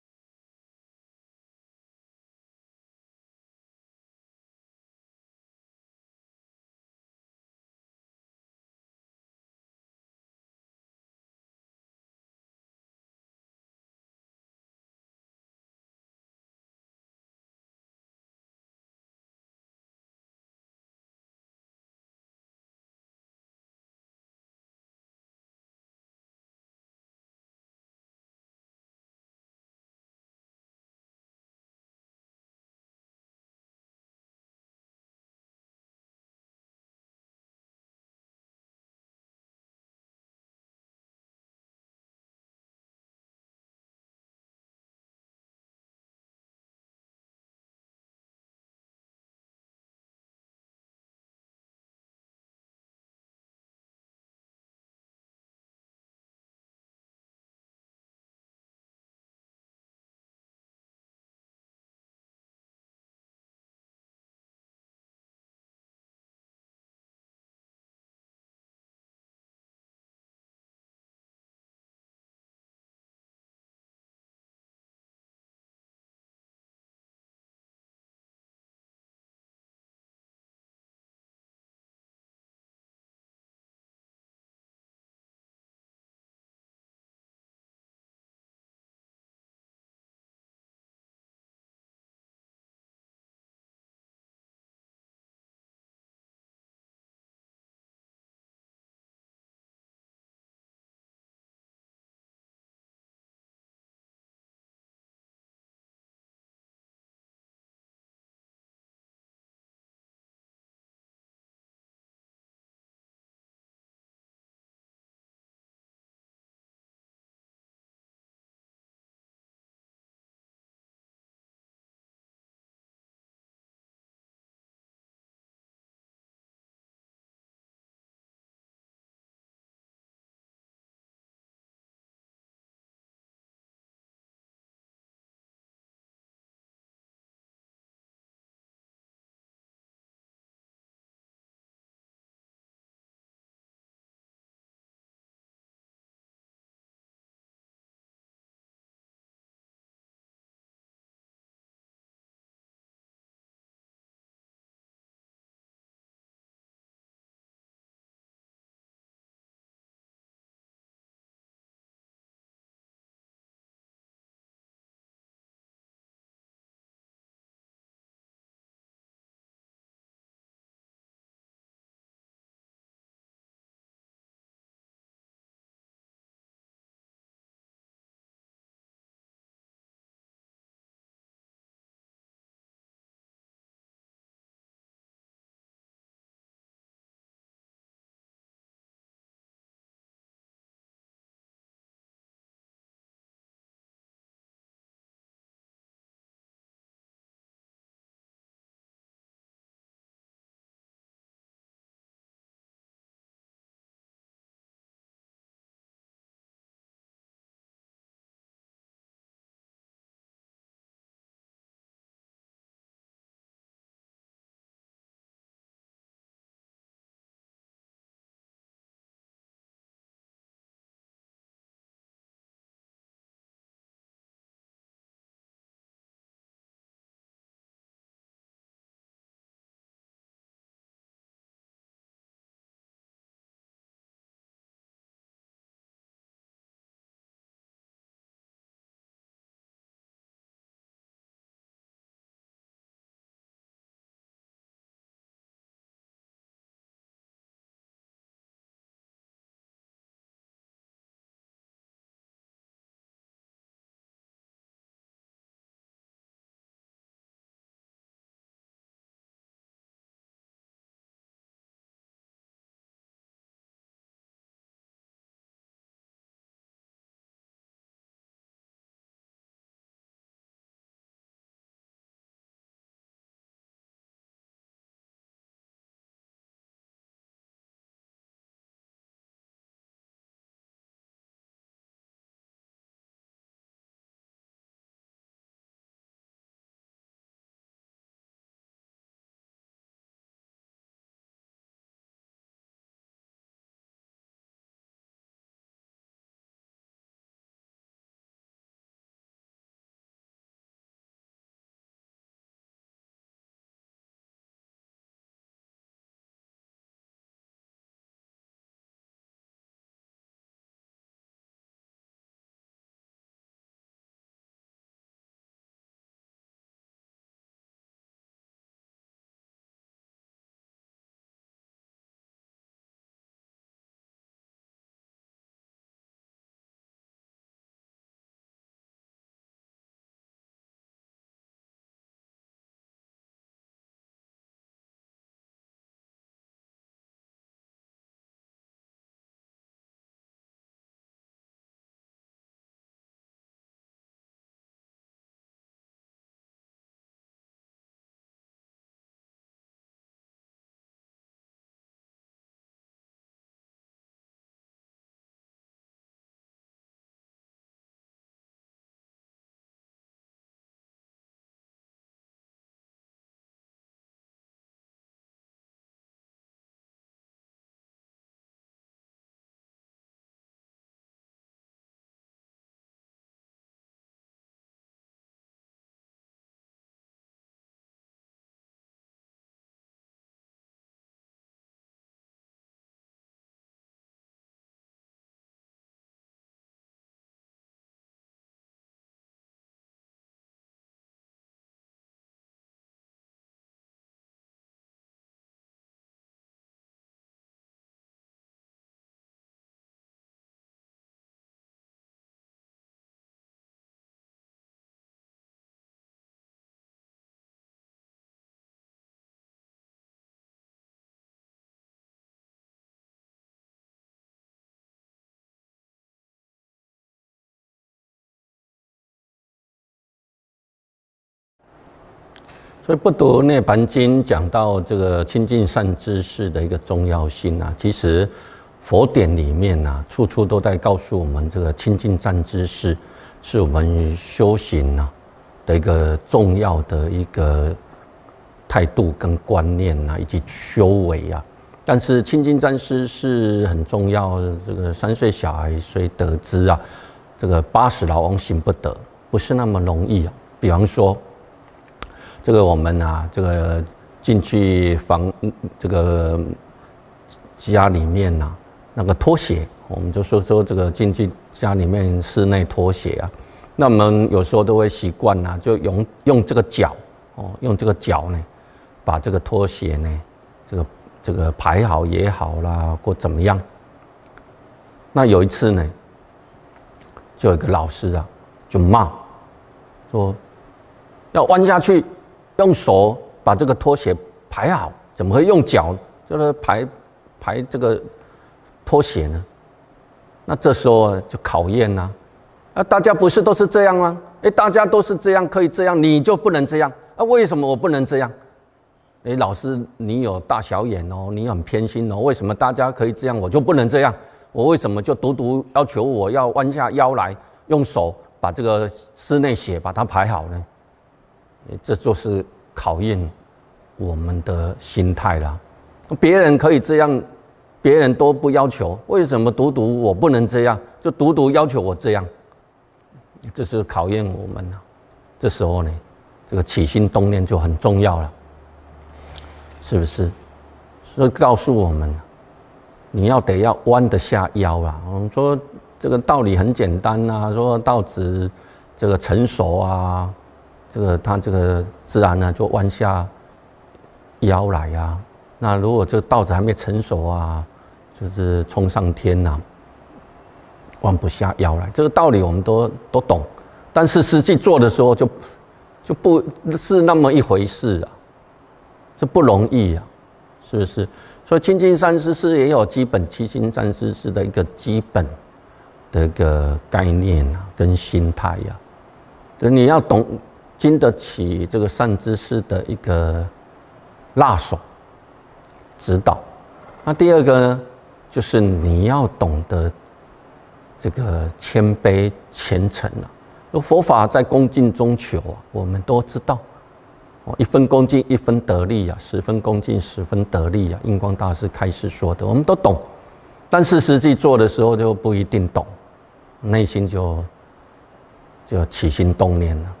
所以不读涅槃经讲到这个亲近善知识的一个重要性啊，其实佛典里面啊，处处都在告诉我们，这个亲近善知识是我们修行啊的一个重要的一个态度跟观念啊，以及修为啊。但是亲近善知识很重要，这个三岁小孩虽得之啊，这个八十老翁行不得，不是那么容易啊。比方说，这个我们啊，这个进去房这个家里面呐、啊，那个拖鞋，我们就说说这个进去家里面室内拖鞋啊，那我们有时候都会习惯呐，就用用这个脚哦，用这个脚呢，把这个拖鞋呢，这个这个排好也好啦，或怎么样。那有一次呢，就有一个老师啊，就骂说要弯下去。用手把这个拖鞋排好，怎么会用脚就是排排这个拖鞋呢？那这时候就考验啦、啊，啊，大家不是都是这样吗？哎，大家都是这样，可以这样，你就不能这样啊？为什么我不能这样？哎，老师，你有大小眼哦，你很偏心哦，为什么大家可以这样，我就不能这样？我为什么就独独要求我要弯下腰来，用手把这个室内鞋把它排好呢？这就是考验我们的心态啦。别人可以这样，别人都不要求，为什么独独我不能这样？就独独要求我这样，这是考验我们了。这时候呢，这个起心动念就很重要了，是不是？所以告诉我们，你要得要弯得下腰啦。我们说这个道理很简单啊，说道子这个成熟啊。这个他这个自然呢就弯下腰来啊。那如果这个稻子还没成熟啊，就是冲上天呐、啊，弯不下腰来。这个道理我们都都懂，但是实际做的时候就就不是那么一回事啊，这不容易啊，是不是？所以亲近善知识也有基本亲近善知识的一个基本的一个概念啊，跟心态呀、啊，你要懂。经得起这个善知识的一个辣手指导。那第二个呢，就是你要懂得这个谦卑虔诚啊。佛法在恭敬中求啊，我们都知道。一分恭敬一分得利啊，十分恭敬十分得利啊。印光大师开示说的，我们都懂，但是实际做的时候就不一定懂，内心就就起心动念了。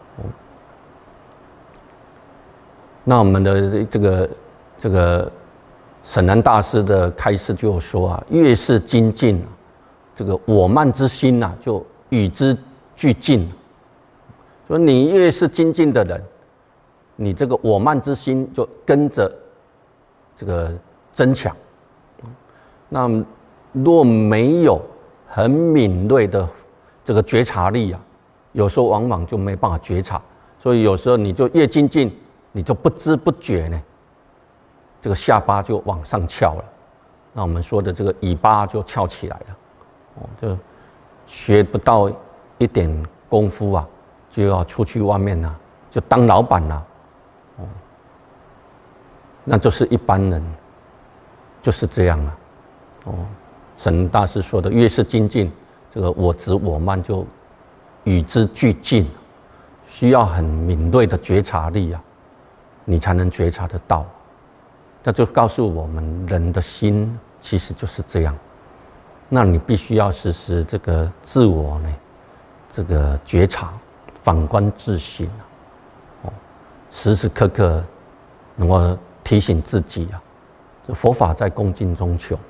那我们的这个这个沈南大师的开示就有说啊，越是精进，这个我慢之心啊，就与之俱进。说你越是精进的人，你这个我慢之心就跟着这个增强。那若没有很敏锐的这个觉察力啊，有时候往往就没办法觉察，所以有时候你就越精进。你就不知不觉呢，这个下巴就往上翘了，那我们说的这个尾巴就翘起来了，哦，就学不到一点功夫啊，就要出去外面啊，就当老板啦、啊，哦，那就是一般人就是这样啊，哦，沈大师说的，越是精进，这个我执我慢就与之俱进，需要很敏锐的觉察力啊。你才能觉察得到，那就告诉我们，人的心其实就是这样。那你必须要时时这个自我呢，这个觉察、反观自省啊，哦，时时刻刻能够提醒自己啊，这佛法在恭敬中求。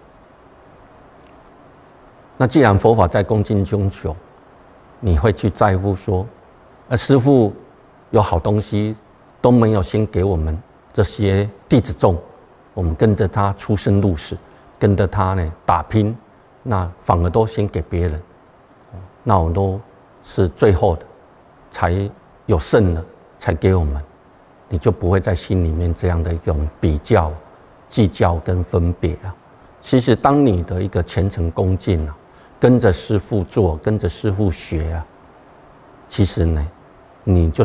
那既然佛法在恭敬中求，你会去在乎说，呃，师父有好东西。都没有先给我们这些弟子众，我们跟着他出生入死，跟着他呢打拼，那反而都先给别人，那我们都是最后的，才有剩了才给我们，你就不会在心里面这样的一种比较、计较跟分别啊。其实当你的一个虔诚恭敬啊，跟着师父做，跟着师父学啊，其实呢，你就是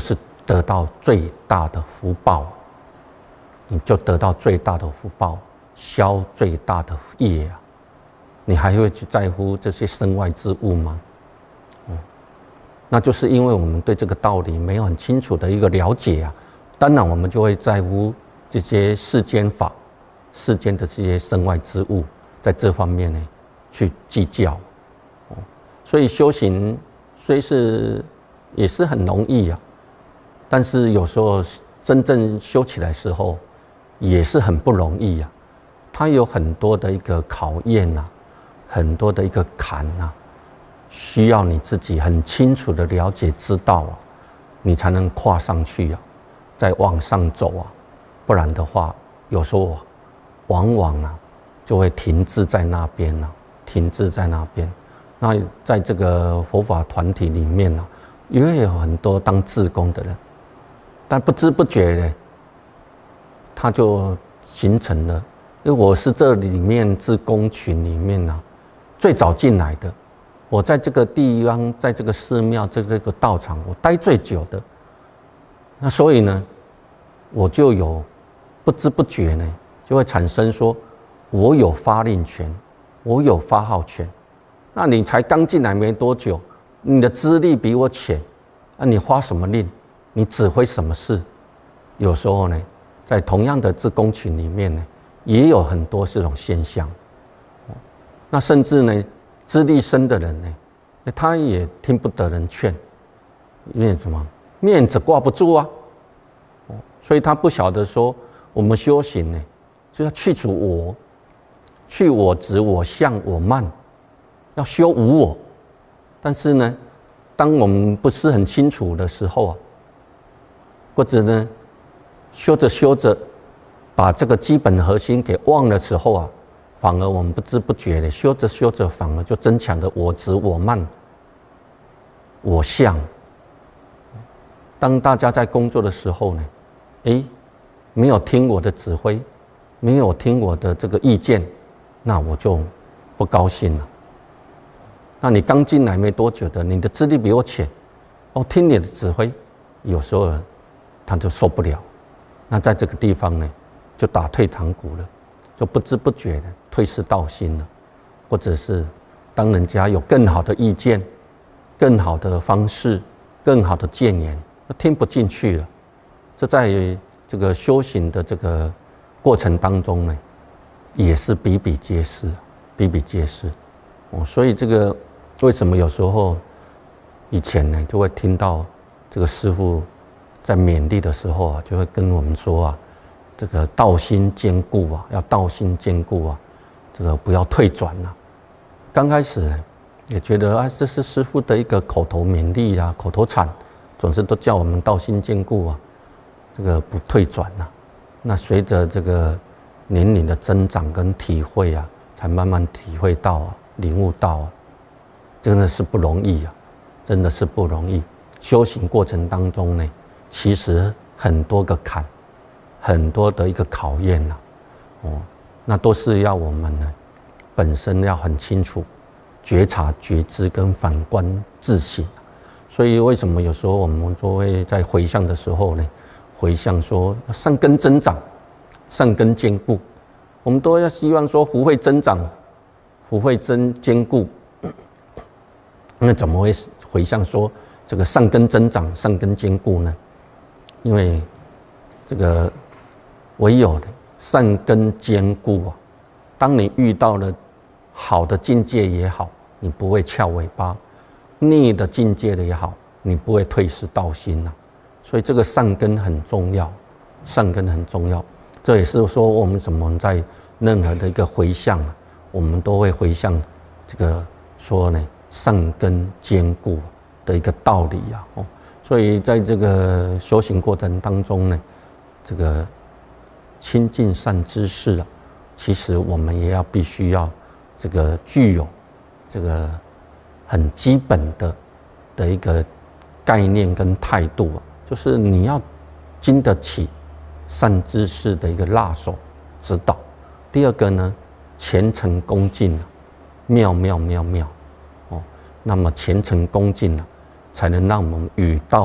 得到最大的福报，你就得到最大的福报，消最大的业啊！你还会去在乎这些身外之物吗？嗯，那就是因为我们对这个道理没有很清楚的一个了解啊，当然我们就会在乎这些世间法、世间的这些身外之物，在这方面呢去计较。哦，所以修行虽是也是很容易啊，但是有时候真正修起来的时候也是很不容易啊。它有很多的一个考验啊，很多的一个坎啊，需要你自己很清楚的了解知道啊，你才能跨上去啊，再往上走啊。不然的话，有时候往往啊就会停滞在那边啊，停滞在那边。那在这个佛法团体里面呢，也会有很多当志工的人，但不知不觉呢，他就形成了。因为我是这里面志工群里面呢，最早进来的，我在这个地方，在这个寺庙，在这个道场，我待最久的。那所以呢，我就有不知不觉呢，就会产生说，我有发令权，我有发号权。那你才刚进来没多久，你的资历比我浅，那你发什么令？你指挥什么事？有时候呢，在同样的志工群里面呢，也有很多这种现象。那甚至呢，资历深的人呢，他也听不得人劝，因为什么？面子挂不住啊。所以他不晓得说，我们修行呢，就要去除我，去我执、我相、我慢，要修无我。但是呢，当我们不是很清楚的时候啊，或者呢，修着修着，把这个基本核心给忘了时候啊，反而我们不知不觉的修着修着，反而就增强了我执、我慢、我相。当大家在工作的时候呢，哎，没有听我的指挥，没有听我的这个意见，那我就不高兴了。那你刚进来没多久的，你的资历比我浅，哦，听你的指挥，有时候他就受不了。那在这个地方呢，就打退堂鼓了，就不知不觉的退失道心了，或者是当人家有更好的意见、更好的方式、更好的谏言，听不进去了。这在这个修行的这个过程当中呢，也是比比皆是，比比皆是。哦，所以这个为什么有时候以前呢，就会听到这个师父在勉励的时候啊，就会跟我们说啊，这个道心坚固啊，要道心坚固啊，这个不要退转啊。刚开始也觉得啊，这是师父的一个口头勉励啊，口头禅，总是都叫我们道心坚固啊，这个不退转啊。那随着这个年龄的增长跟体会啊，才慢慢体会到啊，领悟到啊，真的是不容易啊，真的是不容易。修行过程当中呢，其实很多个坎，很多的一个考验呐、啊，哦，那都是要我们呢本身要很清楚觉察、觉知跟反观自省。所以为什么有时候我们就会在回向的时候呢，回向说善根增长，善根坚固，我们都要希望说福慧增长，福慧增坚固。那怎么会回向说这个善根增长、善根坚固呢？因为这个唯有善根坚固啊，当你遇到了好的境界也好，你不会翘尾巴；逆的境界的也好，你不会退失道心呐、啊。所以这个善根很重要，善根很重要。这也是说我们怎么在任何的一个回向啊，我们都会回向这个说呢善根坚固的一个道理啊。哦，所以在这个修行过程当中呢，这个亲近善知识啊，其实我们也要必须要这个具有这个很基本的的一个概念跟态度啊，就是你要经得起善知识的一个辣手指导。第二个呢，虔诚恭敬，妙妙妙妙哦。那么虔诚恭敬啊，才能让我们与道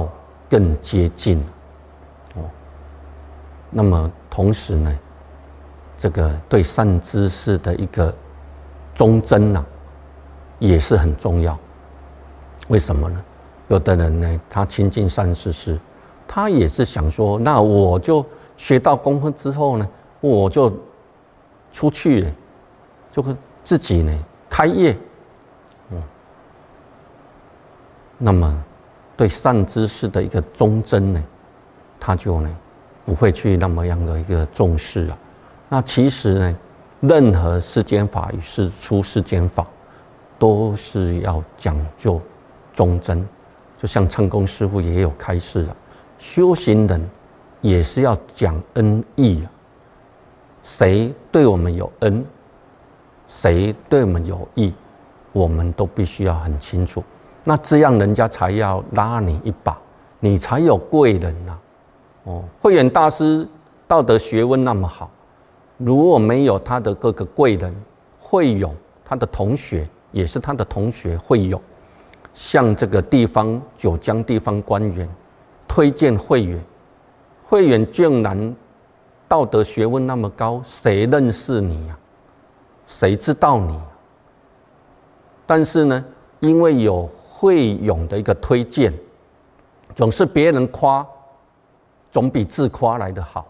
更接近哦。那么同时呢，这个对善知识的一个忠贞呐、啊，也是很重要。为什么呢？有的人呢，他亲近善知识，他也是想说，那我就学到功夫之后呢，我就出去了，就会自己呢开业。嗯，那么对善知识的一个忠贞呢，他就呢不会去那么样的一个重视啊。那其实呢，任何世间法与是出世间法，都是要讲究忠贞。就像成功师父也有开示啊，修行人也是要讲恩义啊。谁对我们有恩，谁对我们有义，我们都必须要很清楚。那这样人家才要拉你一把，你才有贵人呐、啊。哦，慧远大师道德学问那么好，如果没有他的各个贵人慧永，他的同学也是他的同学慧永，向这个地方九江地方官员推荐慧远，慧远竟然道德学问那么高，谁认识你呀、啊？谁知道你、啊？但是呢，因为有慧永的一个推荐，总是别人夸，总比自夸来得好。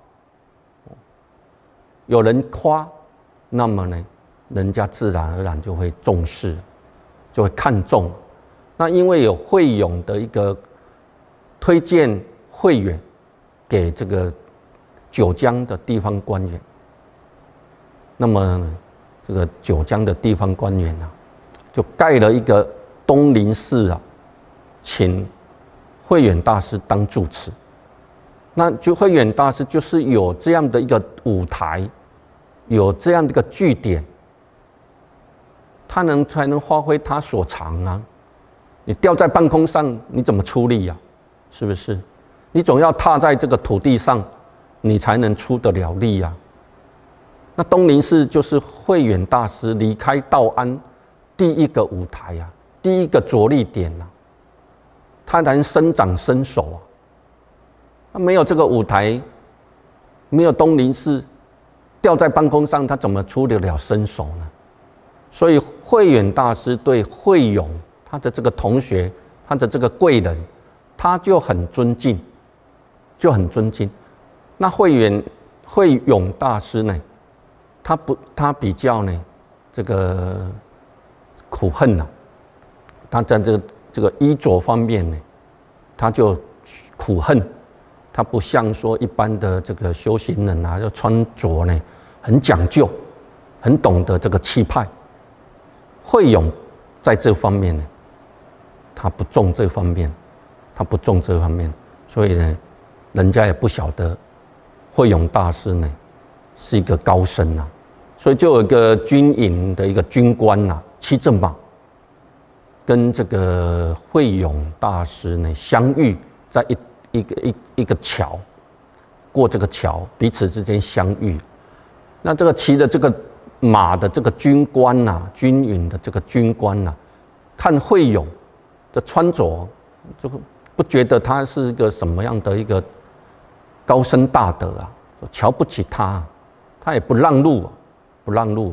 有人夸，那么呢，人家自然而然就会重视，就会看重。那因为有慧永的一个推荐慧远给这个九江的地方官员，那么这个九江的地方官员啊，就盖了一个东林寺啊，请慧远大师当住持。那就慧远大师就是有这样的一个舞台，有这样的一个据点，他能才能发挥他所长啊。你吊在半空上，你怎么出力呀、啊？是不是？你总要踏在这个土地上，你才能出得了力呀、啊。那东林寺就是慧远大师离开道安第一个舞台啊，第一个着力点啊，他能伸掌伸手啊。他没有这个舞台，没有东林寺，吊在半空上，他怎么出得了身手呢？所以慧远大师对慧永他的这个同学，他的这个贵人，他就很尊敬，就很尊敬。那慧远慧永大师呢，他不，他比较呢，这个苦恨呐、啊，他在这个这个衣着方面呢，他就苦恨。他不像说一般的这个修行人啊，要穿着呢很讲究，很懂得这个气派。慧永在这方面呢，他不重这方面，他不重这方面，所以呢，人家也不晓得慧永大师呢是一个高僧啊，所以就有一个军营的一个军官呐、啊，七正马，跟这个慧永大师呢相遇在一。一个一一个桥，过这个桥，彼此之间相遇。那这个骑的这个马的这个军官呐、啊，军营的这个军官呐、啊，看慧永的穿着，就不觉得他是一个什么样的一个高僧大德啊，瞧不起他，他也不让路，不让路。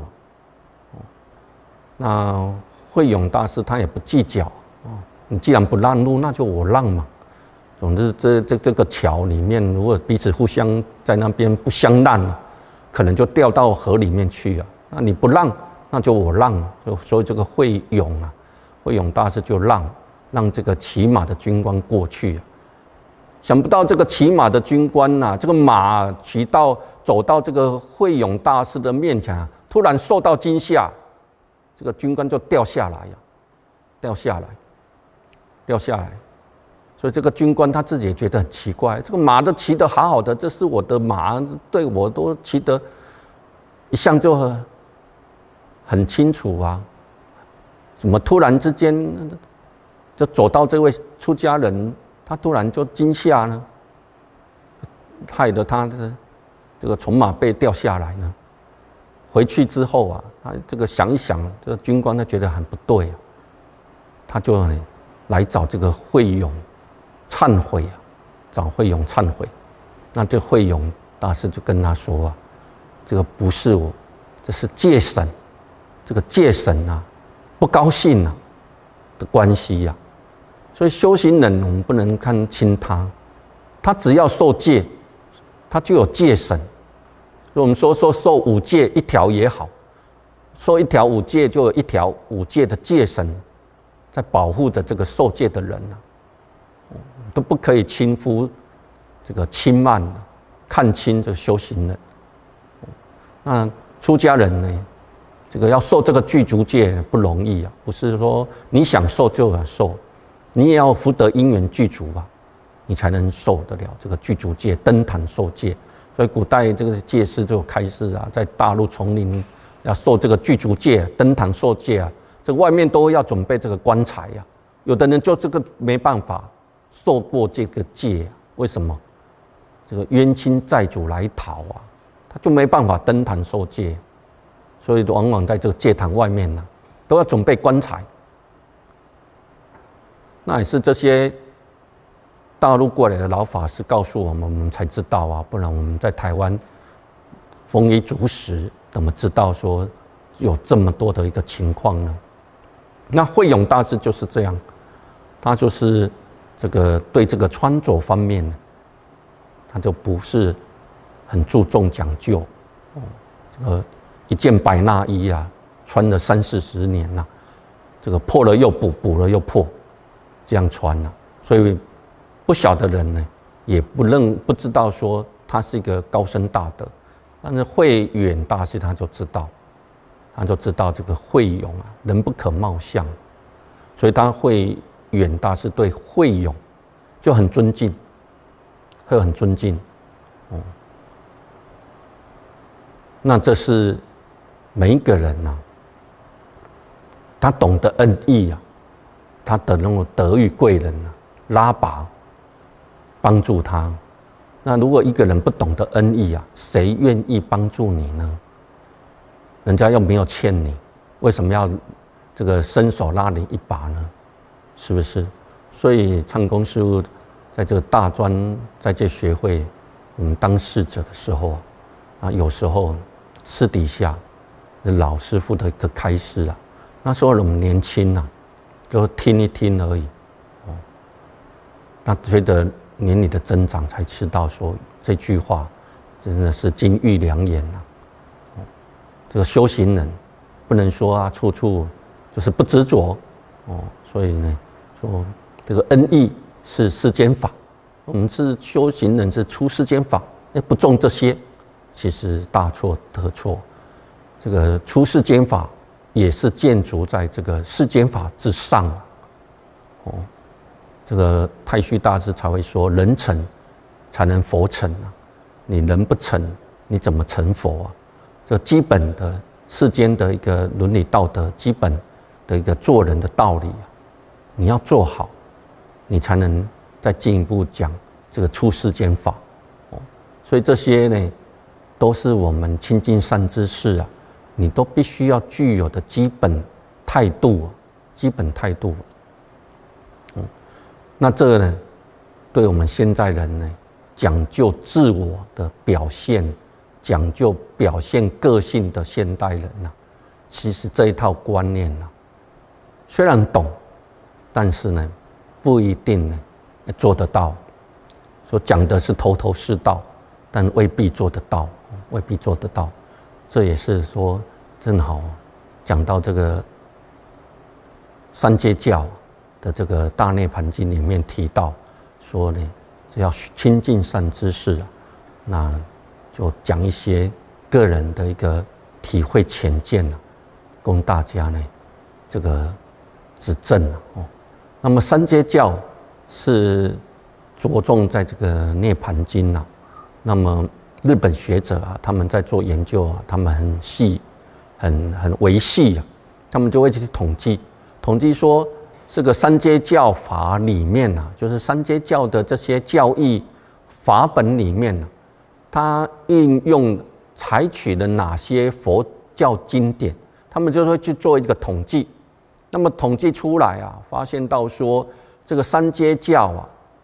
那慧永大师他也不计较，你既然不让路，那就我让嘛。总之这，这这这个桥里面，如果彼此互相在那边不相让了，可能就掉到河里面去了。那你不让，那就我让，就所以这个慧永啊，慧永大师就让让这个骑马的军官过去、啊。想不到这个骑马的军官呐、啊，这个马骑到走到这个慧永大师的面前、啊，突然受到惊吓，这个军官就掉下来呀、啊，掉下来，掉下来。所以这个军官他自己也觉得很奇怪，这个马都骑得好好的，这是我的马，对我都骑得一向就很很清楚啊，怎么突然之间就走到这位出家人，他突然就惊吓呢，害得他的这个从马背掉下来呢？回去之后啊，他这个想一想，这个军官他觉得很不对啊，他就来找这个慧永。忏悔啊， 找慧永忏悔。那这慧永大师就跟他说啊，这个不是我，这是戒神，这个戒神啊不高兴啊的关系呀、啊。所以修行人我们不能看轻他，他只要受戒，他就有戒神。所以我们说说受五戒一条也好，受一条五戒就有一条五戒的戒神在保护着这个受戒的人啊，都不可以轻忽这个轻慢，看轻这个修行人。那出家人呢，这个要受这个具足戒不容易啊，不是说你想受就想受，你也要福德因缘具足啊，你才能受得了这个具足戒，登坛受戒。所以古代这个戒师就有开示啊，在大陆丛林要受这个具足戒，登坛受戒啊，这个外面都要准备这个棺材呀、啊。有的人就这个没办法受过这个戒、啊，为什么？这个冤亲债主来讨啊，他就没办法登坛受戒，所以往往在这个戒坛外面呢、啊，都要准备棺材。那也是这些大陆过来的老法师告诉我们，我们才知道啊，不然我们在台湾丰衣足食，怎么知道说有这么多的一个情况呢？那慧永大师就是这样，他就是这个对这个穿着方面，他就不是很注重讲究。哦，这个一件白衲衣啊，穿了三四十年了、啊，这个破了又补，补了又破，这样穿了、啊，所以不晓得人呢，也不认不知道说他是一个高深大德，但是慧远大师他就知道，他就知道这个慧永啊，人不可貌相，所以他慧远大师对慧永就很尊敬，会很尊敬，哦，那这是每一个人呐、啊，他懂得恩义啊，他的那种德育贵人啊，拉拔。帮助他，那如果一个人不懂得恩义啊，谁愿意帮助你呢？人家又没有欠你，为什么要这个伸手拉你一把呢？是不是？所以唱功师父在这个大专在这学会我们当侍者的时候啊，有时候私底下老师傅的一个开示啊，那时候我们年轻啊，就听一听而已。哦，那随着年龄的增长，才知道说这句话真的是金玉良言啊！哦，这个修行人不能说啊，处处就是不执着哦。所以呢，说这个恩义是世间法，我们是修行人，是出世间法，那不重这些，其实大错特错。这个出世间法也是建筑在这个世间法之上哦。这个太虚大师才会说，人成才能佛成啊！你人不成，你怎么成佛啊？这基本的世间的一个伦理道德，基本的一个做人的道理啊，你要做好，你才能再进一步讲这个出世间法哦。所以这些呢，都是我们亲近善知识啊，你都必须要具有的基本态度啊，基本态度。那这个呢，对我们现在人呢，讲究自我的表现，讲究表现个性的现代人呐、啊，其实这一套观念呐、啊，虽然懂，但是呢，不一定呢做得到。说讲的是头头是道，但未必做得到，未必做得到。这也是说，正好讲到这个三阶教的这个大涅盘经里面提到说呢，只要亲近善知识啊，那就讲一些个人的一个体会浅见啊，供大家呢这个指正啊。哦，那么三阶教是着重在这个涅盘经啊，那么日本学者啊，他们在做研究啊，他们很细、很很维细啊，他们就会去统计，统计说。这个三阶教法里面啊，就是三阶教的这些教义法本里面啊，它应用采取了哪些佛教经典，他们就会去做一个统计。那么统计出来啊，发现到说这个三阶教啊，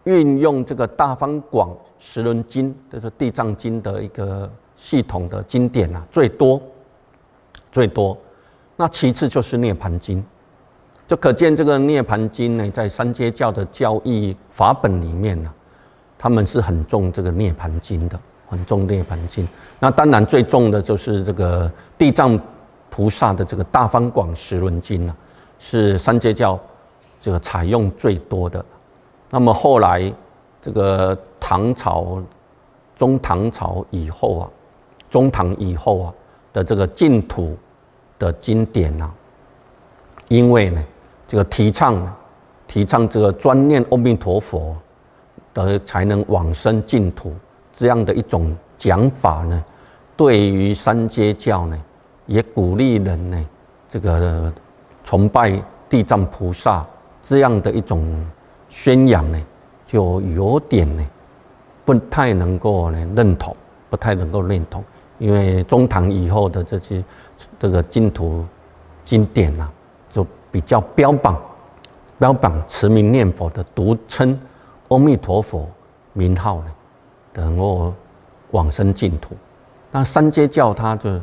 运用这个大方广十轮经，就是地藏经的一个系统的经典啊，最多最多。那其次就是涅槃经，就可见这个涅槃经呢，在三阶教的教义法本里面呢、啊，他们是很重这个涅槃经的，很重涅槃经。那当然最重的就是这个地藏菩萨的这个大方广十轮经啊，是三阶教这个采用最多的。那么后来这个唐朝、中唐朝以后啊，中唐以后啊的这个净土的经典啊，因为呢，这个提倡提倡这个专念阿弥陀佛的才能往生净土这样的一种讲法呢，对于三阶教呢，也鼓励人呢，这个崇拜地藏菩萨这样的一种宣扬呢，就有点呢不太能够呢认同，不太能够认同，因为中唐以后的这些这个净土经典啊，就比较标榜标榜持名念佛的独称阿弥陀佛名号呢，能够往生净土。那三阶教它就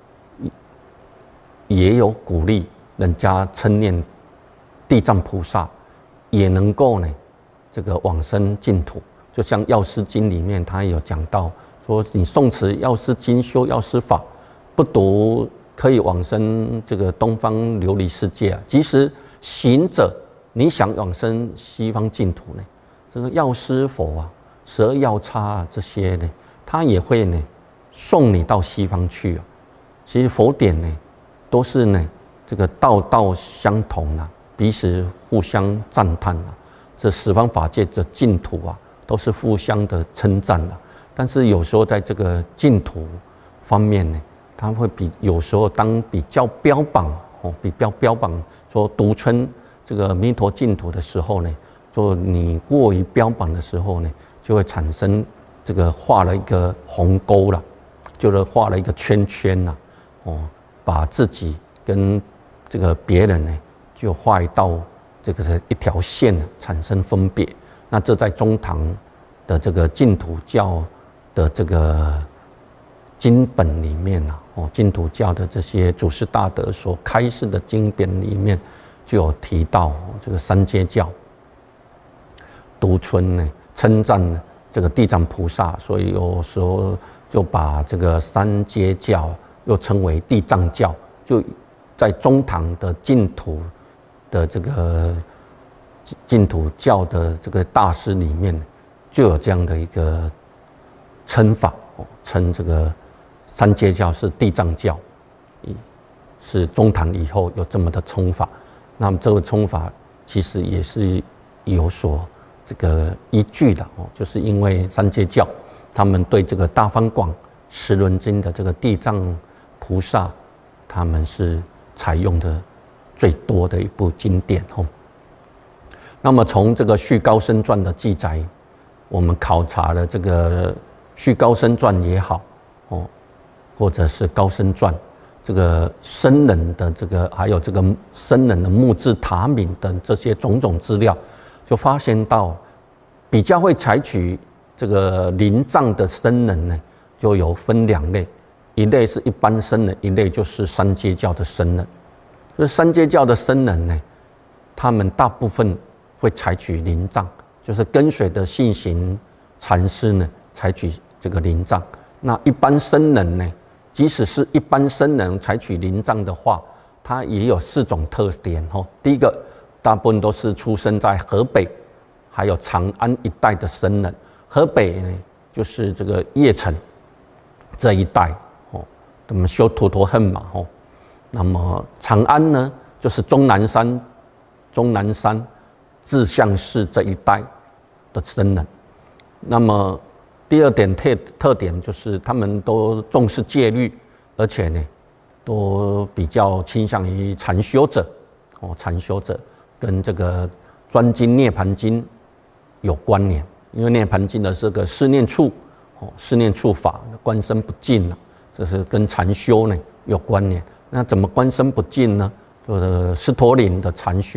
也有鼓励人家称念地藏菩萨，也能够呢这个往生净土。就像药师经里面，他有讲到说，你诵持药师经，修药师法，不读可以往生这个东方琉璃世界啊。即使行者你想往生西方净土呢，这个药师佛啊、十二药叉啊这些呢，他也会呢送你到西方去啊。其实佛典呢都是呢这个道道相同啊，彼此互相赞叹啊。这十方法界的净土啊，都是互相的称赞的。但是有时候在这个净土方面呢，他会比有时候当比较标榜哦，比较标榜说独称这个弥陀净土的时候呢，就你过于标榜的时候呢，就会产生这个画了一个鸿沟了，就是画了一个圈圈了，哦，把自己跟这个别人呢，就画到这个一条线产生分别。那这在中唐的这个净土教的这个经本里面啊，哦，净土教的这些祖师大德所开示的经典里面就有提到，这个三阶教独尊呢称赞这个地藏菩萨，所以有时候就把这个三阶教又称为地藏教。就在中唐的净土的这个净土教的这个大师里面，就有这样的一个称法，称这个三阶教是地藏教，是中唐以后有这么的称法。那么这个称法其实也是有所这个依据的哦，就是因为三阶教他们对这个大方广十轮经的这个地藏菩萨，他们是采用的最多的一部经典哦。那么从这个续高僧传的记载，我们考察了这个续高僧传也好哦，或者是高僧传，这个僧人的这个还有这个僧人的墓志塔铭等这些种种资料，就发现到比较会采取这个灵藏的僧人呢，就有分两类，一类是一般僧人，一类就是三阶教的僧人。这三阶教的僧人呢，他们大部分会采取灵藏，就是跟随的信行禅师呢，采取这个灵藏。那一般僧人呢，即使是一般僧人采取灵藏的话，它也有四种特点哦。第一个，大部分都是出生在河北还有长安一带的僧人。河北呢，就是这个邺城这一带哦，他们修陀罗恨嘛哦。那么长安呢，就是终南山、终南山、志向寺这一带的僧人。那么第二点特特点就是他们都重视戒律，而且呢，都比较倾向于禅修者哦，禅修者跟这个专精涅槃经有关联，因为涅槃经的这个四念处哦，四念处法观身不净，这是跟禅修呢有关联。那怎么观身不净呢？就是狮驼岭的禅修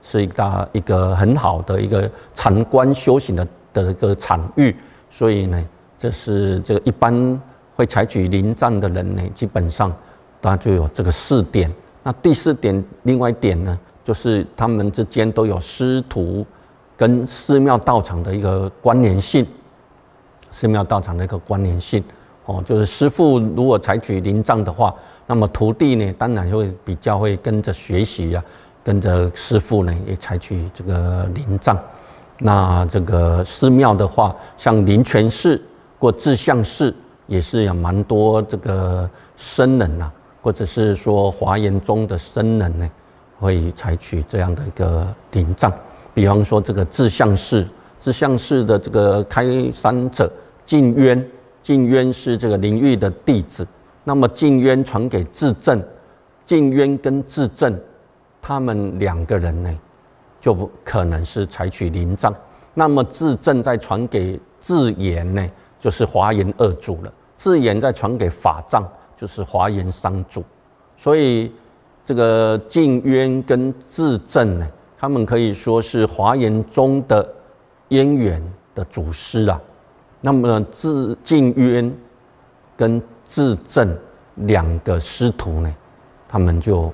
是一个一个很好的一个禅观修行的的一个场域，所以呢，这是这个一般会采取灵葬的人呢，基本上他就有这个四点。那第四点，另外一点呢，就是他们之间都有师徒跟寺庙道场的一个关联性，寺庙道场的一个关联性哦，就是师父如果采取灵葬的话，那么徒弟呢，当然会比较会跟着学习啊，跟着师父呢也采取这个灵葬。那这个寺庙的话，像灵泉寺或志向寺，也是有蛮多这个僧人啊，或者是说华严宗的僧人呢，会采取这样的一个灵葬。比方说这个志向寺，志向寺的这个开山者净渊，净渊是这个灵域的弟子。那么净渊传给智正，净渊跟智正他们两个人呢，就不可能是采取灵葬。那么智正再传给智严呢，就是华严二祖了。智严再传给法藏，就是华严三祖。所以这个净渊跟智正呢，他们可以说是华严宗的渊源的祖师啊。那么智净渊跟智正两个师徒呢，他们就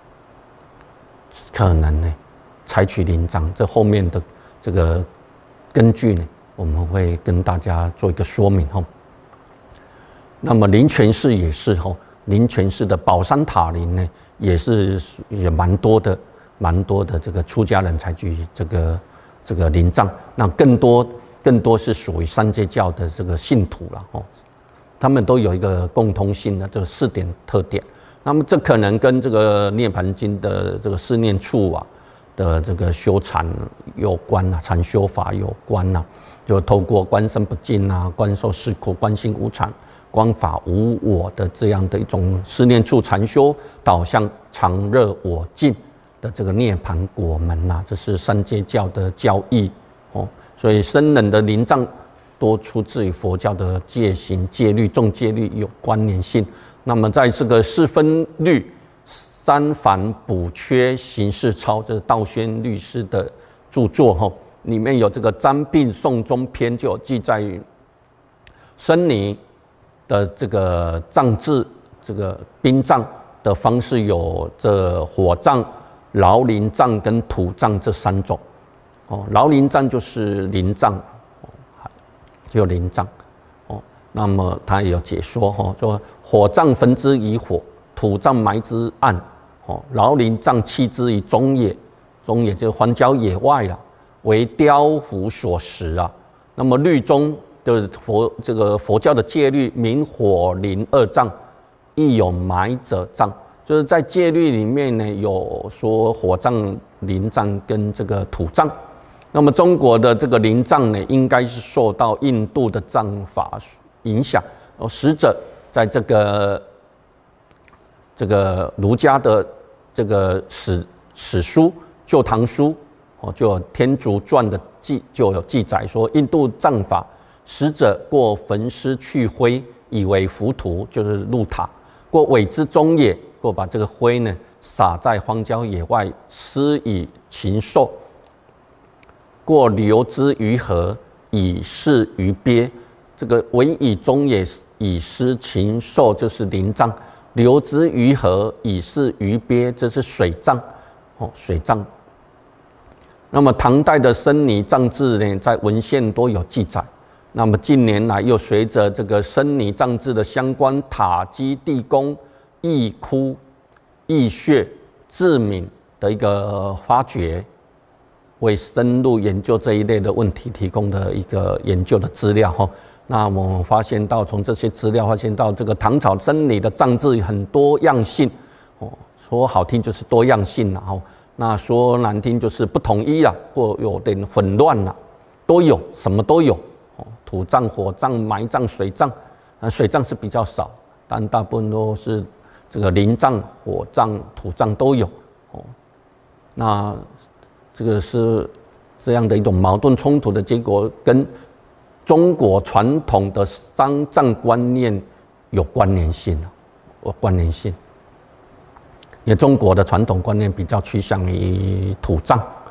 可能呢采取灵葬。这后面的这个根据呢，我们会跟大家做一个说明吼。那么灵泉寺也是吼，灵泉寺的宝山塔林呢，也是也蛮多的，蛮多的这个出家人采取这个这个灵葬。那更多更多是属于三阶教的这个信徒了吼。他们都有一个共通性的这四点特点，那么这可能跟这个《涅盘经》的这个四念处啊的这个修禅有关啊，禅修法有关啊，就透过观身不净啊、观受是苦、观心无常、观法无我的这样的一种四念处禅修，导向常乐我净的这个涅盘果门啊，这是三阶教的教义哦。所以僧人的灵葬多出自于佛教的戒行、戒律、众戒律有关联性。那么在这个四分律、三繁补缺行事抄，这是道宣律师的著作哈，里面有这个瞻病颂中篇，就有记载于僧尼的这个葬制，这个殡葬的方式有这火葬、劳灵葬跟土葬这三种。哦，劳灵葬就是灵葬。就灵葬哦，那么他也有解说哈，说火葬焚之以火，土葬埋之暗，哦，劳灵葬弃之于中野，中野就是荒郊野外啦，为雕虎所食啊。那么律中就是佛这个佛教的戒律，明火灵二葬，亦有埋者葬，就是在戒律里面呢有说火葬、灵葬跟这个土葬。那么中国的这个灵葬呢，应该是受到印度的葬法影响。哦，使者在这个这个儒家的这个史史书《旧唐书》哦，就有《天竺传》的记就有记载说，印度葬法，使者过焚尸去灰，以为浮屠，就是入塔；过尾之中野，过把这个灰呢撒在荒郊野外，施以禽兽。过流之于河，以示于鳖。这个唯以中也，以施禽兽，就是灵葬；流之于河，以示于鳖，这是水葬。哦，水葬。那么唐代的僧尼葬制呢，在文献都有记载。那么近年来又随着这个僧尼葬制的相关塔基地宫、义窟、义穴、志铭的一个发掘。为深入研究这一类的问题提供的一个研究的资料哈。那我们发现到，从这些资料发现到，这个唐朝僧尼的葬制很多样性哦，说好听就是多样性啦哈，那说难听就是不统一啦，或有点混乱啦，都有，什么都有哦，土葬、火葬、埋葬、水葬，啊，水葬是比较少，但大部分都是这个灵葬、火葬、土葬都有哦。那这个是这样的一种矛盾冲突的结果，跟中国传统的丧葬观念有关联性，有关联性。因为中国的传统观念比较趋向于土葬，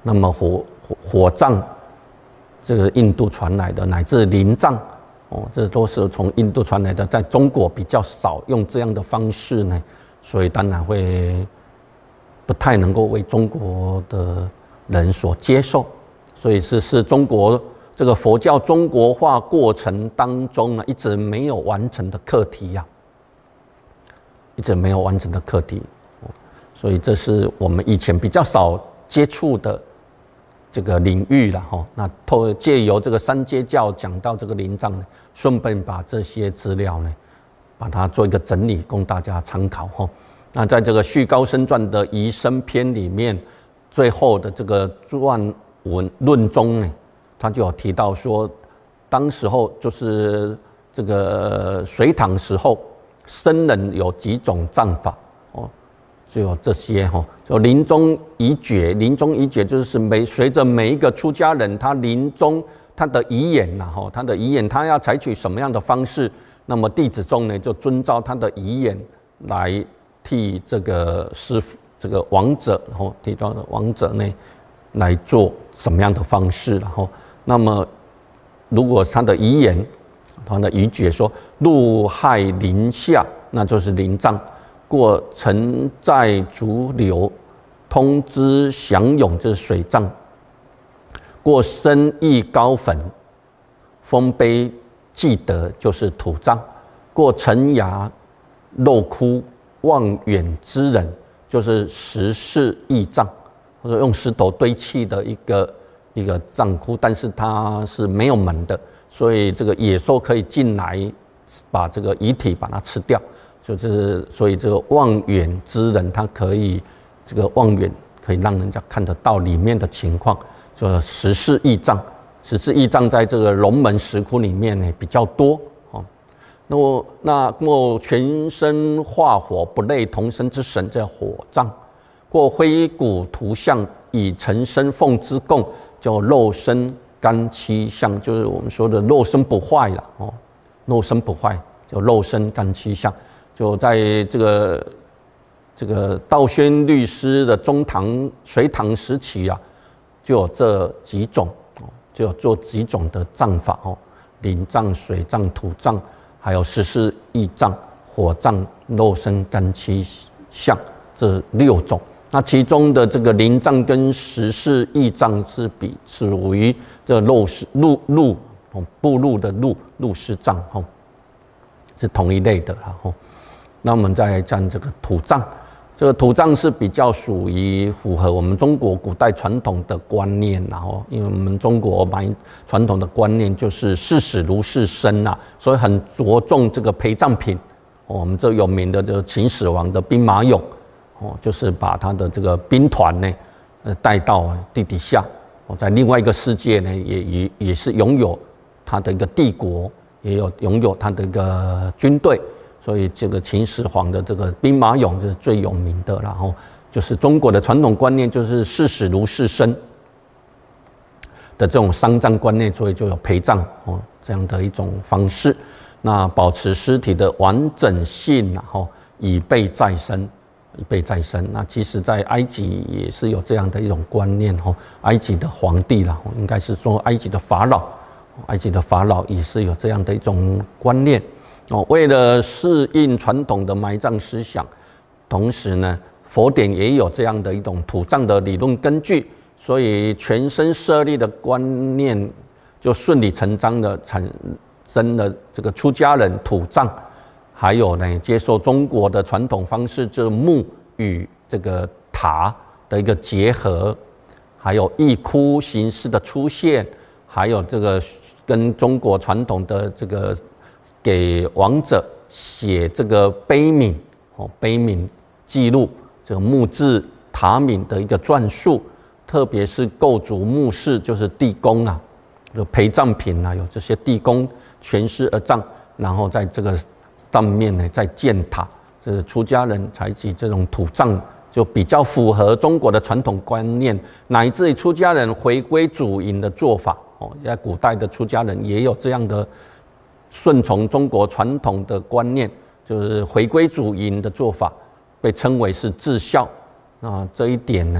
那么火火火葬，这个印度传来的，乃至灵葬，哦，这都是从印度传来的，在中国比较少用这样的方式呢，所以当然会不太能够为中国的人所接受，所以是是中国这个佛教中国化过程当中呢，一直没有完成的课题呀、啊，一直没有完成的课题，所以这是我们以前比较少接触的这个领域了哈。那透借由这个三阶教讲到这个灵葬呢，顺便把这些资料呢，把它做一个整理，供大家参考哈。那在这个续高僧传的遗生篇里面，最后的这个传文论中呢，他就有提到说，当时候就是这个隋唐时候，僧人有几种葬法哦，就有这些哈，就临终遗诀，临终遗诀就是每随着每一个出家人他临终他的遗言呐哈，他的遗言他要采取什么样的方式，那么弟子中呢就遵照他的遗言来替这个师父这个亡者，然后替到亡者呢来做什么样的方式，然后那么如果他的遗言，他的遗诀说入亥临下，那就是临葬；过沉在逐流，通之祥涌，就是水葬；过深邑高坟，丰碑记德，就是土葬；过沉崖漏窟，望远之人，就是石室义葬，或者用石头堆砌的一个一个葬窟，但是它是没有门的，所以这个野兽可以进来把这个遗体把它吃掉，就是所以这个望远之人，他可以这个望远可以让人家看得到里面的情况，就石室义葬，石室义葬在这个龙门石窟里面呢比较多。那么，那过全身化火，不类同身之神，叫火葬；过灰骨图像，以成身奉之供，叫肉身干七相，就是我们说的肉身不坏了哦，肉身不坏，叫肉身干七相。就在这个这个道宣律师的中唐、隋唐时期啊，就有这几种，就有做几种的葬法哦，灵葬、水葬、土葬。还有石室义葬、火葬、肉身干七相这六种，那其中的这个灵葬跟石室义葬是比属于这肉尸鹿鹿部落的鹿鹿尸葬吼，是同一类的啦吼。那我们再来讲这个土葬，这个土葬是比较属于符合我们中国古代传统的观念，然后因为我们中国蛮传统的观念就是视死如是生啊，所以很着重这个陪葬品。我们这有名的这个秦始皇的兵马俑，哦，就是把他的这个兵团呢，呃，带到地底下，哦，在另外一个世界呢，也也也是拥有他的一个帝国，也有拥有他的一个军队。所以这个秦始皇的这个兵马俑就是最有名的，然后就是中国的传统观念就是视死如是生的这种丧葬观念，所以就有陪葬哦这样的一种方式，那保持尸体的完整性，然后以备再生，以备再生。那其实在埃及也是有这样的一种观念哦，埃及的皇帝啦，应该是说埃及的法老，埃及的法老也是有这样的一种观念。哦，为了适应传统的埋葬思想，同时呢，佛典也有这样的一种土葬的理论根据，所以全身舍利的观念就顺理成章的产生了这个出家人土葬，还有呢，接受中国的传统方式，就是木与这个塔的一个结合，还有义窟形式的出现，还有这个跟中国传统的这个。给亡者写这个碑铭哦，碑铭记录这个墓志塔铭的一个撰述，特别是构筑墓室，就是地宫啊，就陪葬品啊，有这些地宫全尸而葬，然后在这个上面呢再建塔，这是出家人采取这种土葬，就比较符合中国的传统观念，乃至于出家人回归祖茔的做法哦，在古代的出家人也有这样的。顺从中国传统的观念，就是回归祖茔的做法，被称为是至孝。那这一点呢，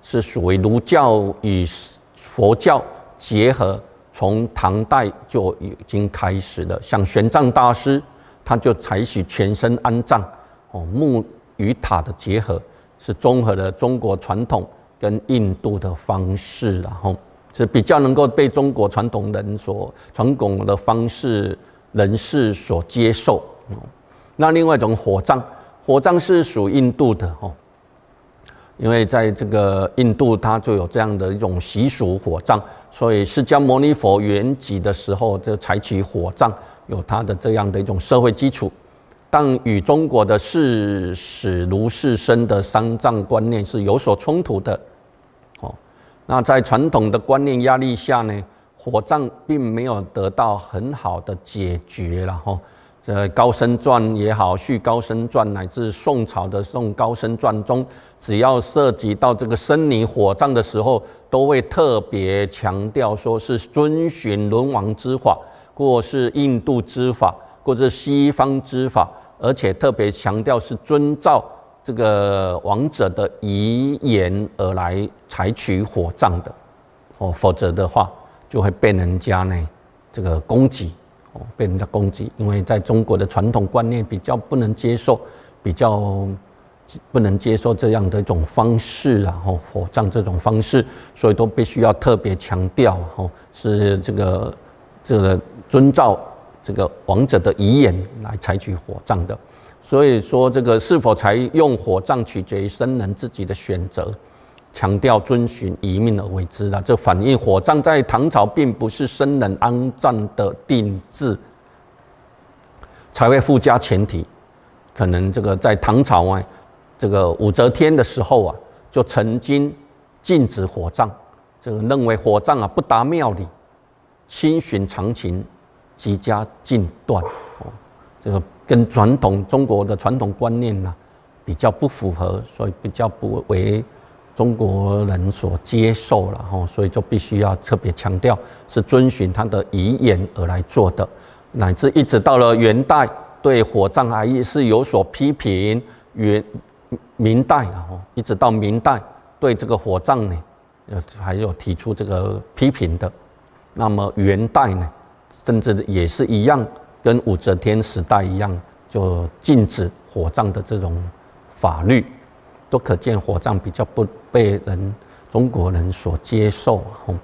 是属于儒教与佛教结合，从唐代就已经开始了。像玄奘大师，他就采取全身安葬，哦，木与塔的结合，是综合了中国传统跟印度的方式，然后是比较能够被中国传统人所传统的方式人士所接受。那另外一种火葬，火葬是属印度的哦。因为在这个印度，它就有这样的一种习俗火葬，所以释迦牟尼佛圆寂的时候，就采取火葬，有它的这样的一种社会基础，但与中国的视死如是生的丧葬观念是有所冲突的。哦，那在传统的观念压力下呢，火葬并没有得到很好的解决了哈。这高僧传也好，续高僧传乃至宋朝的宋高僧传中，只要涉及到这个生泥火葬的时候，都会特别强调说是遵循轮王之法，或是印度之法，或是西方之法，而且特别强调是遵照这个亡者的遗言而来采取火葬的，哦，否则的话就会被人家呢这个攻击。哦，被人家攻击，因为在中国的传统观念比较不能接受，比较不能接受这样的一种方式啊，哦，火葬这种方式，所以都必须要特别强调，哦，是这个这个遵照这个亡者的遗言来采取火葬的。所以说，这个是否采用火葬取决于僧人自己的选择。强调遵循遗命而为之啦，这反映火葬在唐朝并不是僧人安葬的定制，才会附加前提。可能这个在唐朝啊，这个武则天的时候啊，就曾经禁止火葬，这个认为火葬啊不达庙理，亲寻常情，即加禁断。哦，这个跟传统中国的传统观念呢、啊、比较不符合，所以比较不为中国人所接受了哈，所以就必须要特别强调是遵循他的遗言而来做的，乃至一直到了元代，对火葬还是有所批评。元明代啊，一直到明代对这个火葬呢，还有提出这个批评的。那么元代呢，甚至也是一样，跟武则天时代一样，就禁止火葬的这种法律。都可见火葬比较不被人中国人所接受。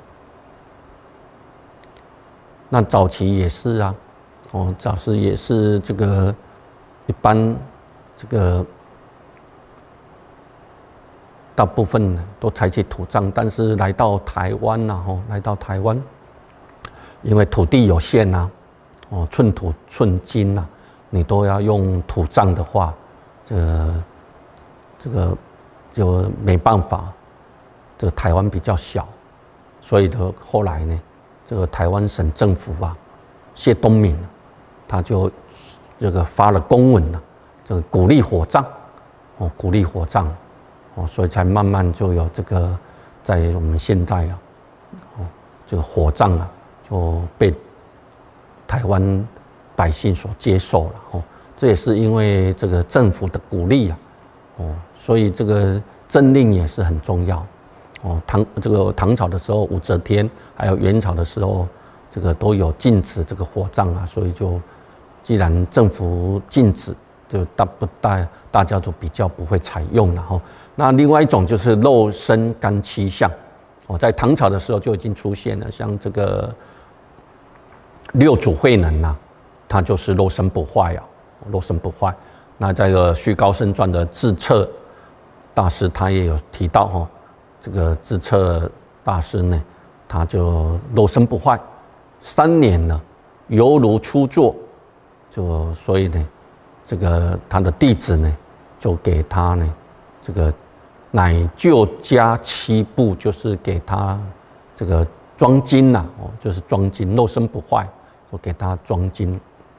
那早期也是啊，哦，早期也是这个一般这个大部分都采取土葬，但是来到台湾呐、啊，哦，来到台湾，因为土地有限呐、啊，哦，寸土寸金呐、啊，你都要用土葬的话，这个。这个就没办法，这个台湾比较小，所以的后来呢，这个台湾省政府啊，谢东闵，他就这个发了公文啊，这个鼓励火葬，哦，鼓励火葬，哦，所以才慢慢就有这个，在我们现在啊，哦，这个火葬啊，就被台湾百姓所接受了，哦，这也是因为这个政府的鼓励啊，哦。所以这个政令也是很重要，哦，唐这个唐朝的时候，武则天还有元朝的时候，这个都有禁止这个火葬啊，所以就既然政府禁止，就大不大大家就比较不会采用了哈。那另外一种就是肉身干七相，哦，在唐朝的时候就已经出现了，像这个六祖慧能呐，他就是肉身不坏啊，肉身不坏。那在这个续高僧传的智彻大师他也有提到哈，这个智彻大师呢，他就肉身不坏，三年了，犹如初作，就所以呢，这个他的弟子呢，就给他呢，这个乃就加七部，就是给他这个装金呐，哦，就是装金，肉身不坏，就给他装金。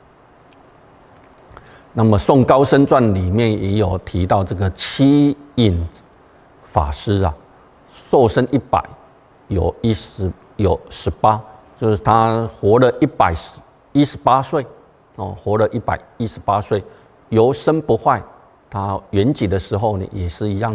那么《宋高僧传》里面也有提到这个七隐法师啊，寿生一百，有一十有十八，就是他活了一百一十八岁哦，活了一百一十八岁，由生不坏。他圆寂的时候呢，也是一样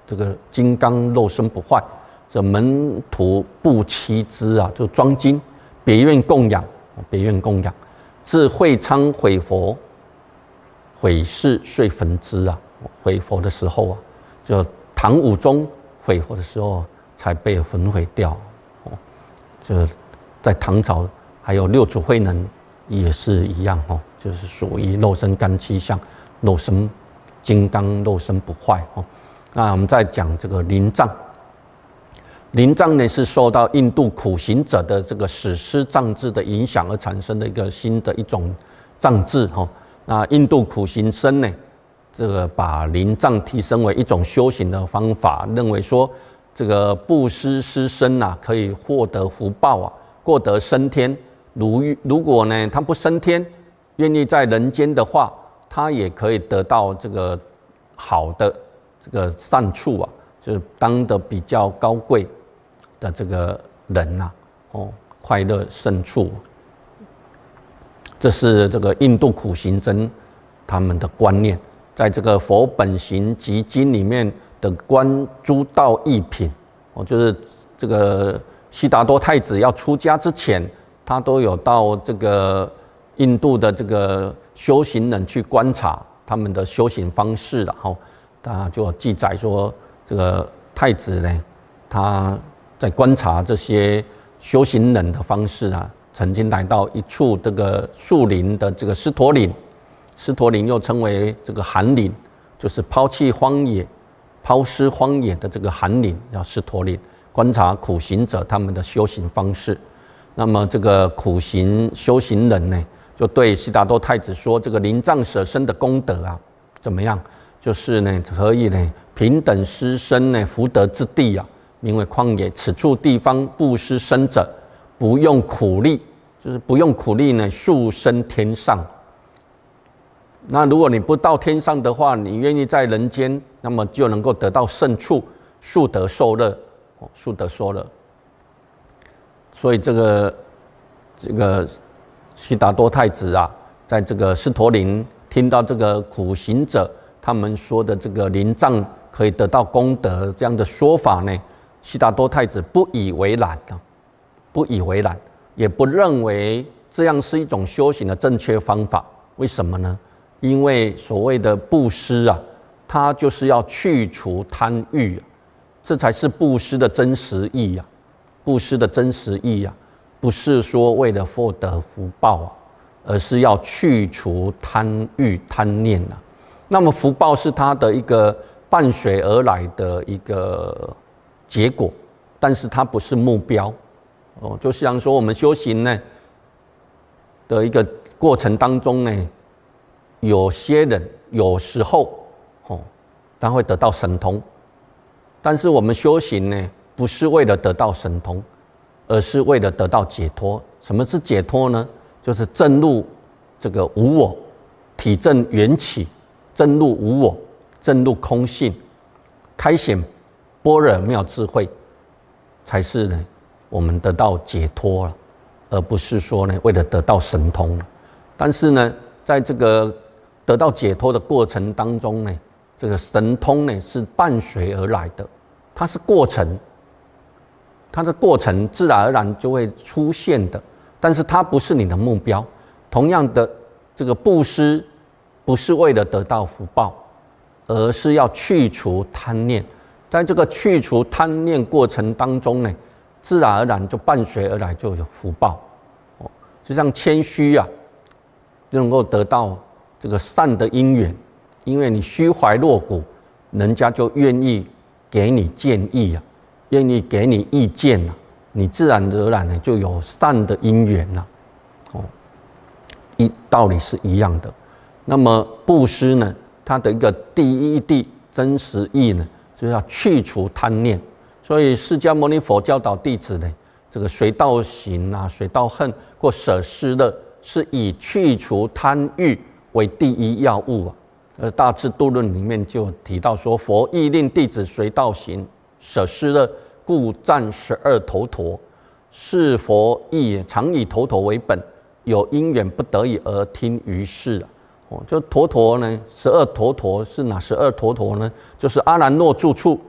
这个金刚肉身不坏，这门徒不欺之啊，就装金，别愿供养，别愿供养，至会昌毁佛，毁世遂焚之啊，毁佛的时候啊，就唐武宗毁佛的时候才被焚毁掉，哦，就在唐朝还有六祖慧能也是一样哦，就是属于肉身干气相，肉身金刚，肉身不坏哦。那我们再讲这个灵藏，灵藏呢是受到印度苦行者的这个史诗藏制的影响而产生的一个新的一种藏制哈。那印度苦行僧呢，这个把灵藏提升为一种修行的方法，认为说这个布施施身啊，可以获得福报啊，获得升天。如如果呢他不升天，愿意在人间的话，他也可以得到这个好的这个善处啊，就是当得比较高贵的这个人呐、啊，哦，快乐胜处。这是这个印度苦行僧他们的观念，在这个《佛本行集经》里面的观诸道义品，哦，就是这个悉达多太子要出家之前，他都有到这个印度的这个修行人去观察他们的修行方式，然后他就记载说，这个太子呢，他在观察这些修行人的方式啊，曾经来到一处这个树林的这个狮驼岭，狮驼岭又称为这个寒岭，就是抛弃荒野、抛尸荒野的这个寒岭，叫狮驼岭，观察苦行者他们的修行方式。那么这个苦行修行人呢，就对悉达多太子说，这个灵藏舍身的功德啊，怎么样？就是呢，可以呢平等施身呢福德之地啊，名为旷野。此处地方布施身者，不用苦力，就是不用苦力呢，速升天上。那如果你不到天上的话，你愿意在人间，那么就能够得到胜处，速得受乐，哦，速得受乐。所以这个这个悉达多太子啊，在这个狮驼岭听到这个苦行者他们说的这个灵藏可以得到功德这样的说法呢，悉达多太子不以为然啊，不以为然，也不认为这样是一种修行的正确方法。为什么呢？因为所谓的布施啊，它就是要去除贪欲啊，这才是布施的真实意啊。布施的真实意啊，不是说为了获得福报啊，而是要去除贪欲贪念啊。那么福报是它的一个伴随而来的一个结果，但是它不是目标哦。就像说我们修行呢的一个过程当中呢，有些人有时候哦，他会得到神通，但是我们修行呢，不是为了得到神通，而是为了得到解脱。什么是解脱呢？就是证入这个无我，体证缘起，证入无我，证入空性，开显般若妙智慧，才是呢我们得到解脱了，而不是说呢为了得到神通。但是呢，在这个得到解脱的过程当中呢，这个神通呢是伴随而来的，它是过程。它的过程自然而然就会出现的，但是它不是你的目标。同样的，这个布施不是为了得到福报，而是要去除贪念。在这个去除贪念过程当中呢，自然而然就伴随而来就有福报。哦，就像谦虚啊，就能够得到这个善的因缘，因为你虚怀若谷，人家就愿意给你建议啊。愿意给你意见啊，你自然而然呢就有善的因缘了，哦，一道理是一样的。那么布施呢，它的一个第一谛真实义呢，就是要去除贪念。所以释迦牟尼佛教导弟子呢，这个随道行啊，随道恨或舍施乐，是以去除贪欲为第一要务啊。而大智度论里面就提到说，佛亦令弟子随道行，舍施乐，故赞十二头陀。是佛亦常以头陀为本，有因缘不得已而听于世啊。哦，就头陀呢，十二头陀是哪十二头陀呢？就是阿兰若住处、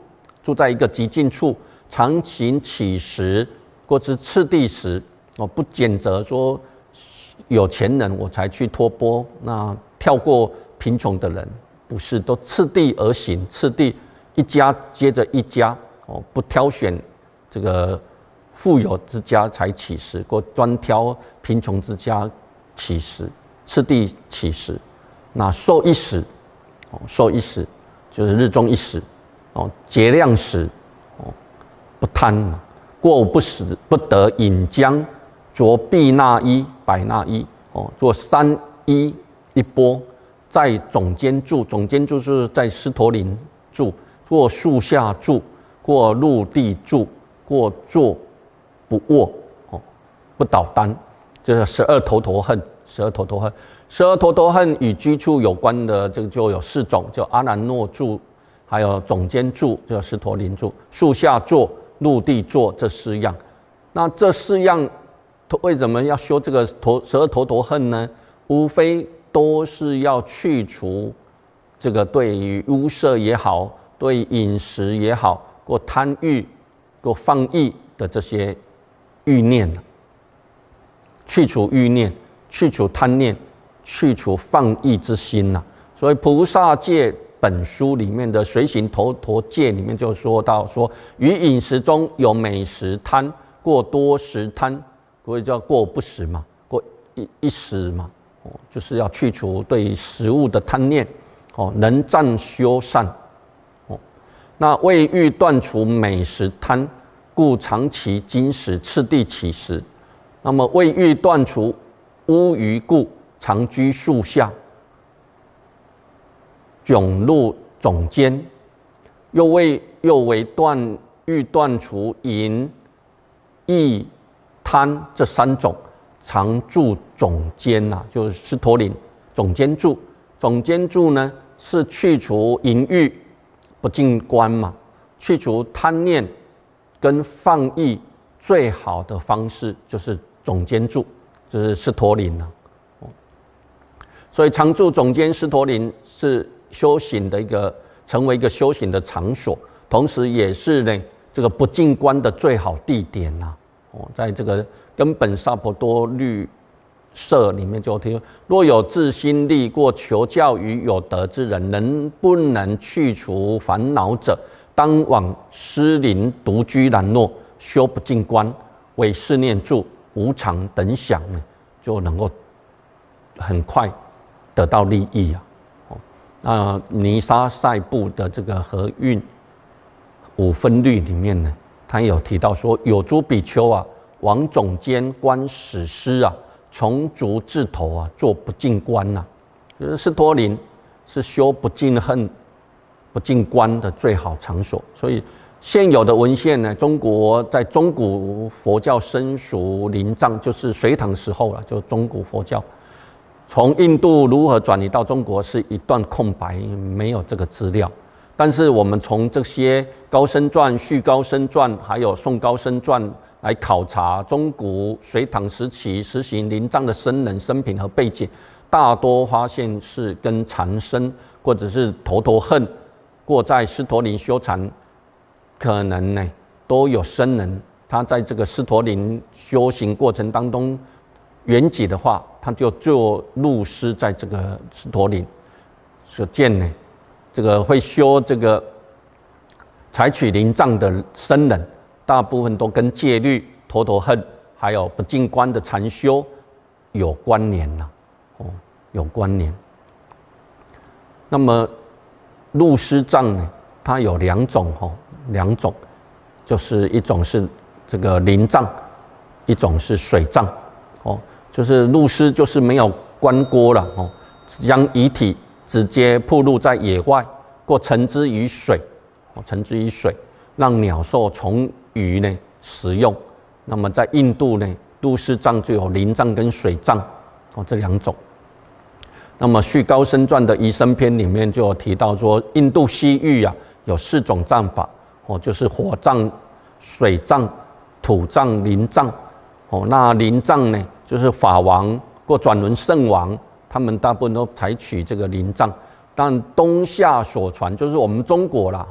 住在一个极静处，常行乞食，或是次第食，哦，不拣择说有钱人我才去托钵，那跳过贫穷的人，不是，都次第而行，次第一家接着一家，哦，不挑选这个富有之家才乞食，或专挑贫穷之家乞食，次第乞食。那受一食，哦，受一食就是日中一食，哦，节量食，哦，不贪，过午不食，不得饮浆，着必纳衣，百纳衣，哦，做三衣一钵，在总监住，总监住是在狮驼岭住，过树下住，过陆地住，过坐不卧，哦，不倒单，就是十二头陀恨，十二头陀恨。十二头陀恨与居处有关的，这个就有四种，叫阿难诺住，还有总监住，叫狮驼岭住，树下坐、陆地坐这四样。那这四样为什么要修这个头十二头陀恨呢？无非都是要去除这个对于污色也好，对饮食也好，过贪欲、过放逸的这些欲念，去除欲念，去除贪念。去除放逸之心呐、啊，所以菩萨戒本书里面的随行头陀戒里面就说到说，于饮食中有美食贪，过多食贪，所以叫过不食嘛，过一一食嘛，哦，就是要去除对食物的贪念，哦，能占修善，哦，那为欲断除美食贪，故长期精食，次第乞食。那么为欲断除污余故，常居树下，迥入总监，又为又为断欲断除淫、逸、贪这三种，常住总监呐、啊，就是狮驼岭总监住。总监住呢是去除淫欲，不进观嘛，去除贪念跟放逸最好的方式就是总监住，就是狮驼岭啊。所以常住总监狮驼岭是修行的一个，成为一个修行的场所，同时也是呢这个不进观的最好地点呐、啊。哦，在这个根本萨婆多律舍里面就提，若有自心力过求教于有德之人，能不能去除烦恼者，当往狮林独居兰若，修不进观，为四念住、无常等想呢，就能够很快得到利益啊！哦，那尼沙塞部的这个合运五分律里面呢，他有提到说，有诸比丘啊，往总监观史师啊，从足至头啊，做不净观呐、啊。就是狮驼岭是修不净恨、不净观的最好场所。所以现有的文献呢，中国在中古佛教生熟临藏，就是隋唐时候了，就中古佛教。从印度如何转移到中国是一段空白，没有这个资料。但是我们从这些高僧传、续高僧传，还有宋高僧传来考察中古隋唐时期实行临藏的僧人生平和背景，大多发现是跟禅僧或者是头陀恨过在狮驼岭修禅，可能呢都有僧人，他在这个狮驼岭修行过程当中圆寂的话，他就做入师在这个狮驼岭，所见呢，这个会修这个采取临藏的僧人，大部分都跟戒律、头陀恨还有不净观的禅修有关联呐、啊，哦，有关联。那么入师藏呢，它有两种哦，两种，就是一种是这个灵藏，一种是水藏，哦。就是入师，就是没有关锅了哦，将遗体直接暴露在野外，或沉之于水，哦，沉之于水，让鸟兽虫鱼呢食用。那么在印度呢，入师藏就有灵藏跟水藏，哦，这两种。那么《续高僧传》的遗生篇里面就有提到说，印度西域啊有四种藏法，哦，就是火藏、水藏、土藏、灵藏。哦，那灵藏呢，就是法王或转轮圣王，他们大部分都采取这个灵藏。但东夏所传，就是我们中国啦，哦，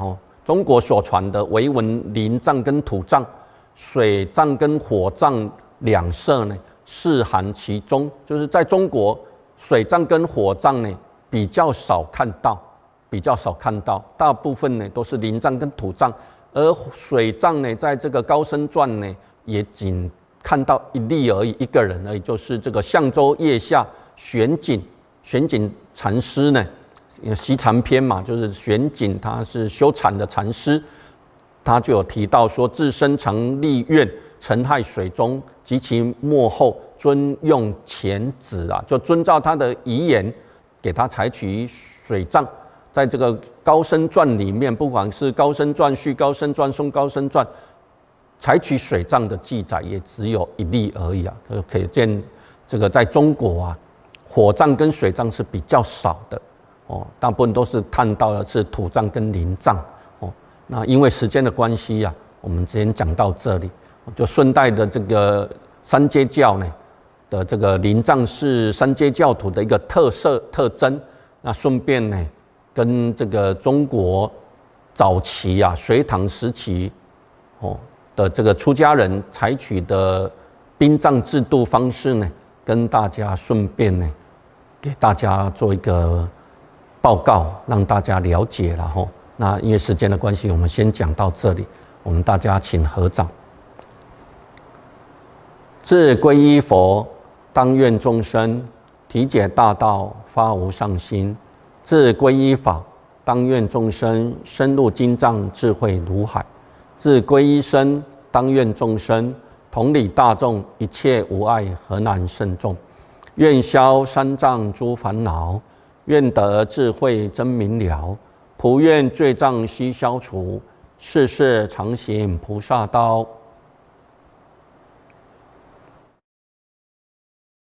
中国所传的为文灵藏跟土藏，水藏跟火藏两色呢，是含其中。就是在中国，水藏跟火藏呢比较少看到，比较少看到，大部分呢都是灵藏跟土藏，而水藏呢，在这个高僧传呢，也仅看到一例而已，一个人而已，就是这个象州叶下玄景，玄景禅师呢。习禅篇嘛，就是玄景，他是修禅的禅师，他就有提到说，自身常立愿沉害水中，及其末后遵用前旨啊，就遵照他的遗言，给他采取水藏。在这个高僧传里面，不管是高僧传、续高僧传、松高僧传，采取水藏的记载也只有一例而已啊，可见这个在中国啊，火藏跟水藏是比较少的。哦，大部分都是看到的是土藏跟灵藏哦。那因为时间的关系呀、啊，我们今天讲到这里，就顺带的这个三阶教呢的这个灵藏是三阶教徒的一个特色特征。那顺便呢，跟这个中国早期啊隋唐时期哦的这个出家人采取的殡葬制度方式呢，跟大家顺便呢给大家做一个报告，让大家了解了吼。那因为时间的关系，我们先讲到这里。我们大家请合掌。自皈依佛，当愿众生体解大道，发无上心；自皈依法，当愿众生深入经藏，智慧如海；自皈依僧，当愿众生同理大众，一切无碍，何难甚众？愿消三障诸烦恼。愿得智慧真明了，普愿罪障悉消除，世世常行菩萨道。